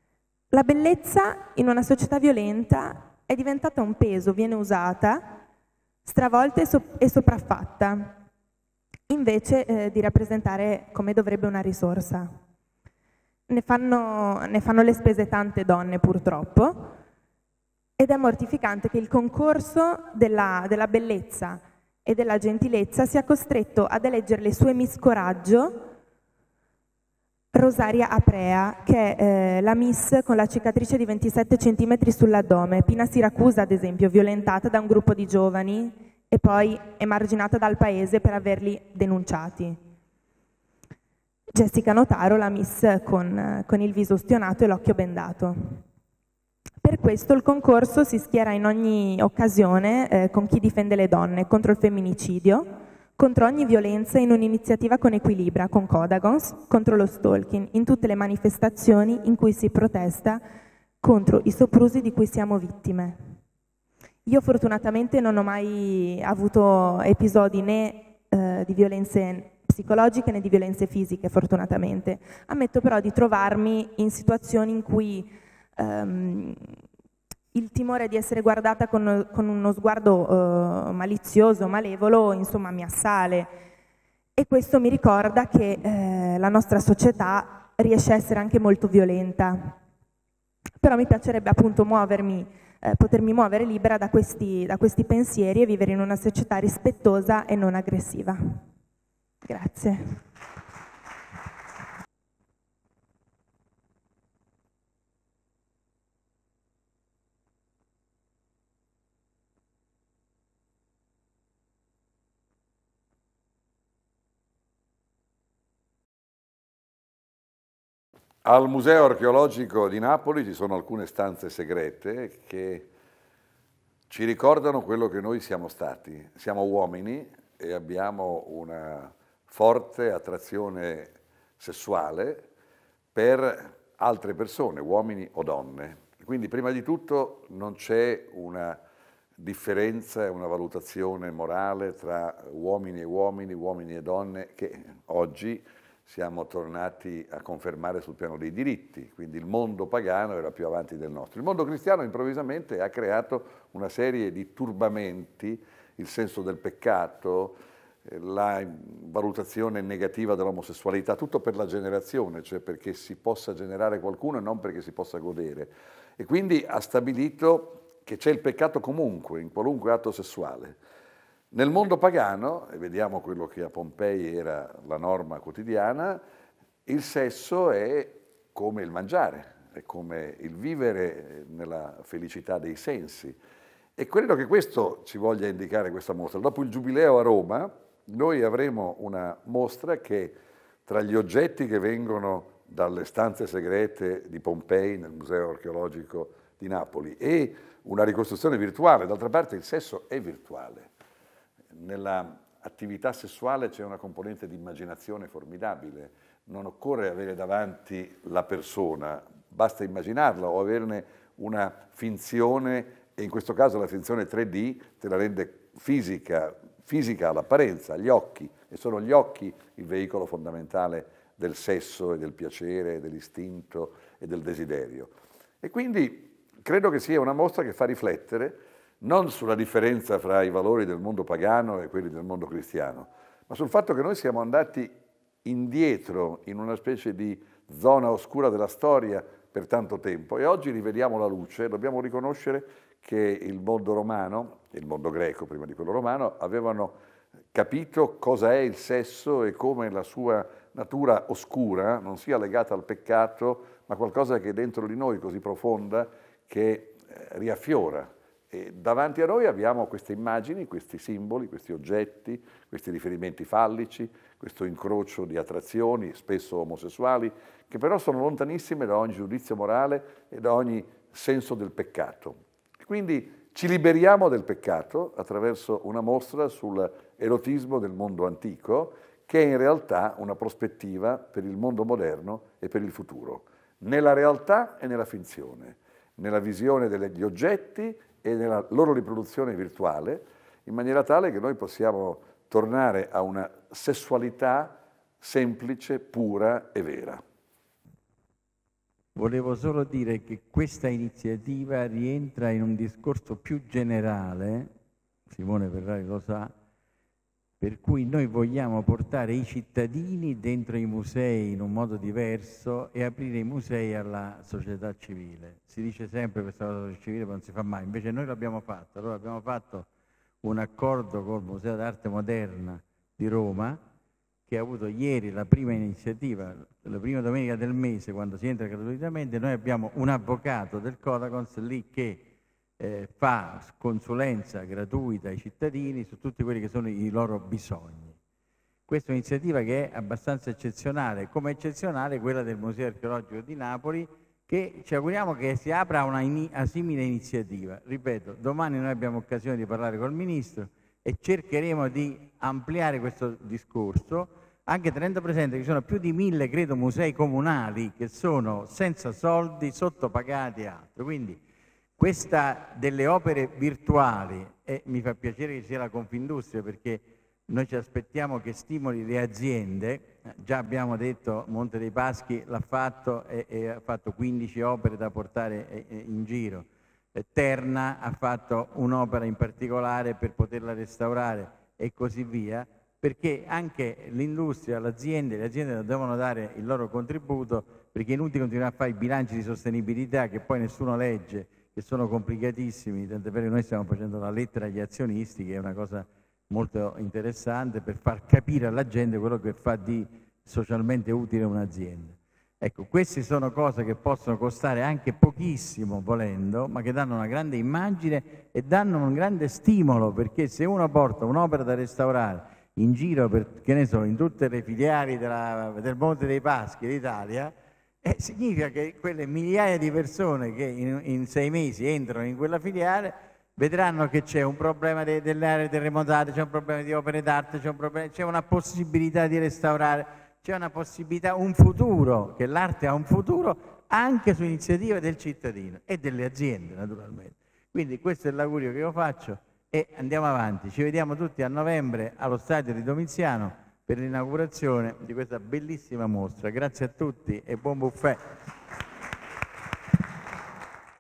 La bellezza in una società violenta è diventata un peso, viene usata, stravolta e, so- e sopraffatta, invece eh, di rappresentare come dovrebbe una risorsa. Ne fanno, ne fanno le spese tante donne purtroppo, ed è mortificante che il concorso della, della bellezza e della gentilezza sia costretto ad eleggere le sue Miss Coraggio Rosaria Aprea, che è eh, la Miss con la cicatrice di ventisette centimetri sull'addome, Pina Siracusa ad esempio, violentata da un gruppo di giovani e poi emarginata dal paese per averli denunciati. Jessica Notaro, la Miss con, con il viso ustionato e l'occhio bendato. Per questo il concorso si schiera in ogni occasione eh, con chi difende le donne, contro il femminicidio, contro ogni violenza in un'iniziativa con Equilibra, con Codagons, contro lo stalking, in tutte le manifestazioni in cui si protesta contro i soprusi di cui siamo vittime. Io fortunatamente non ho mai avuto episodi né eh, di violenze psicologiche né di violenze fisiche, fortunatamente. Ammetto però di trovarmi in situazioni in cui ehm, il timore di essere guardata con, con uno sguardo uh, malizioso, malevolo, insomma mi assale, e questo mi ricorda che eh, la nostra società riesce a essere anche molto violenta. Però mi piacerebbe appunto muovermi, eh, potermi muovere libera da questi, da questi pensieri e vivere in una società rispettosa e non aggressiva. Grazie. Al Museo Archeologico di Napoli ci sono alcune stanze segrete che ci ricordano quello che noi siamo stati. Siamo uomini e abbiamo una forte attrazione sessuale per altre persone, uomini o donne. Quindi prima di tutto non c'è una differenza e una valutazione morale tra uomini e uomini, uomini e donne, che oggi siamo tornati a confermare sul piano dei diritti, quindi il mondo pagano era più avanti del nostro. Il mondo cristiano improvvisamente ha creato una serie di turbamenti, il senso del peccato, la valutazione negativa dell'omosessualità, tutto per la generazione, cioè perché si possa generare qualcuno e non perché si possa godere. E quindi ha stabilito che c'è il peccato comunque, in qualunque atto sessuale. Nel mondo pagano, e vediamo quello che a Pompei era la norma quotidiana, il sesso è come il mangiare, è come il vivere nella felicità dei sensi. E credo che questo ci voglia indicare questa mostra. Dopo il Giubileo a Roma, noi avremo una mostra che tra gli oggetti che vengono dalle stanze segrete di Pompei nel Museo Archeologico di Napoli e una ricostruzione virtuale, d'altra parte il sesso è virtuale. Nella attività sessuale c'è una componente di immaginazione formidabile, non occorre avere davanti la persona, basta immaginarla o averne una finzione, e in questo caso la finzione tre D te la rende fisica, fisica all'apparenza, agli occhi, e sono gli occhi il veicolo fondamentale del sesso e del piacere, dell'istinto e del desiderio. E quindi credo che sia una mostra che fa riflettere non sulla differenza fra i valori del mondo pagano e quelli del mondo cristiano, ma sul fatto che noi siamo andati indietro in una specie di zona oscura della storia per tanto tempo e oggi rivediamo la luce. Dobbiamo riconoscere che il mondo romano, e il mondo greco prima di quello romano, avevano capito cosa è il sesso e come la sua natura oscura non sia legata al peccato, ma qualcosa che è dentro di noi così profonda che riaffiora. E davanti a noi abbiamo queste immagini, questi simboli, questi oggetti, questi riferimenti fallici, questo incrocio di attrazioni, spesso omosessuali, che però sono lontanissime da ogni giudizio morale e da ogni senso del peccato. Quindi ci liberiamo del peccato attraverso una mostra sull'erotismo del mondo antico, che è in realtà una prospettiva per il mondo moderno e per il futuro, nella realtà e nella finzione, nella visione degli oggetti e nella loro riproduzione virtuale, in maniera tale che noi possiamo tornare a una sessualità semplice, pura e vera. volevo solo dire che questa iniziativa rientra in un discorso più generale, Simone Ferrari lo sa, per cui noi vogliamo portare i cittadini dentro i musei in un modo diverso e aprire i musei alla società civile. Si dice sempre questa cosa società civile, ma non si fa mai, invece noi l'abbiamo fatto. Allora abbiamo fatto un accordo col Museo d'Arte Moderna di Roma, che ha avuto ieri la prima iniziativa, la prima domenica del mese, quando si entra gratuitamente. Noi abbiamo un avvocato del Codacons lì che Eh, fa consulenza gratuita ai cittadini su tutti quelli che sono i loro bisogni. Questa è un'iniziativa che è abbastanza eccezionale, come eccezionale quella del Museo Archeologico di Napoli, che ci auguriamo che si apra una in, a simile iniziativa. Ripeto, domani noi abbiamo occasione di parlare col Ministro e cercheremo di ampliare questo discorso, anche tenendo presente che ci sono più di mille, credo, musei comunali che sono senza soldi, sottopagati e altro. Quindi questa delle opere virtuali, e mi fa piacere che sia la Confindustria, perché noi ci aspettiamo che stimoli le aziende. Già abbiamo detto, Monte dei Paschi l'ha fatto e, e ha fatto quindici opere da portare in giro. Terna ha fatto un'opera in particolare per poterla restaurare e così via, perché anche l'industria, le aziende, le aziende devono dare il loro contributo, perché è inutile continuare a fare i bilanci di sostenibilità che poi nessuno legge, che sono complicatissimi, tant'è vero che noi stiamo facendo la lettera agli azionisti, che è una cosa molto interessante per far capire alla gente quello che fa di socialmente utile un'azienda. Ecco, queste sono cose che possono costare anche pochissimo volendo, ma che danno una grande immagine e danno un grande stimolo, perché se uno porta un'opera da restaurare in giro, per, che ne so, in tutte le filiali della, del Monte dei Paschi d'Italia, Eh, significa che quelle migliaia di persone che in, in sei mesi entrano in quella filiale vedranno che c'è un problema de, delle aree terremotate, c'è un problema di opere d'arte, c'è, un c'è una possibilità di restaurare, c'è una possibilità, un futuro, che l'arte ha un futuro anche su iniziativa del cittadino e delle aziende naturalmente. Quindi questo è l'augurio che io faccio e andiamo avanti. Ci vediamo tutti a novembre allo stadio di Domiziano per l'inaugurazione di questa bellissima mostra. Grazie a tutti e buon buffet.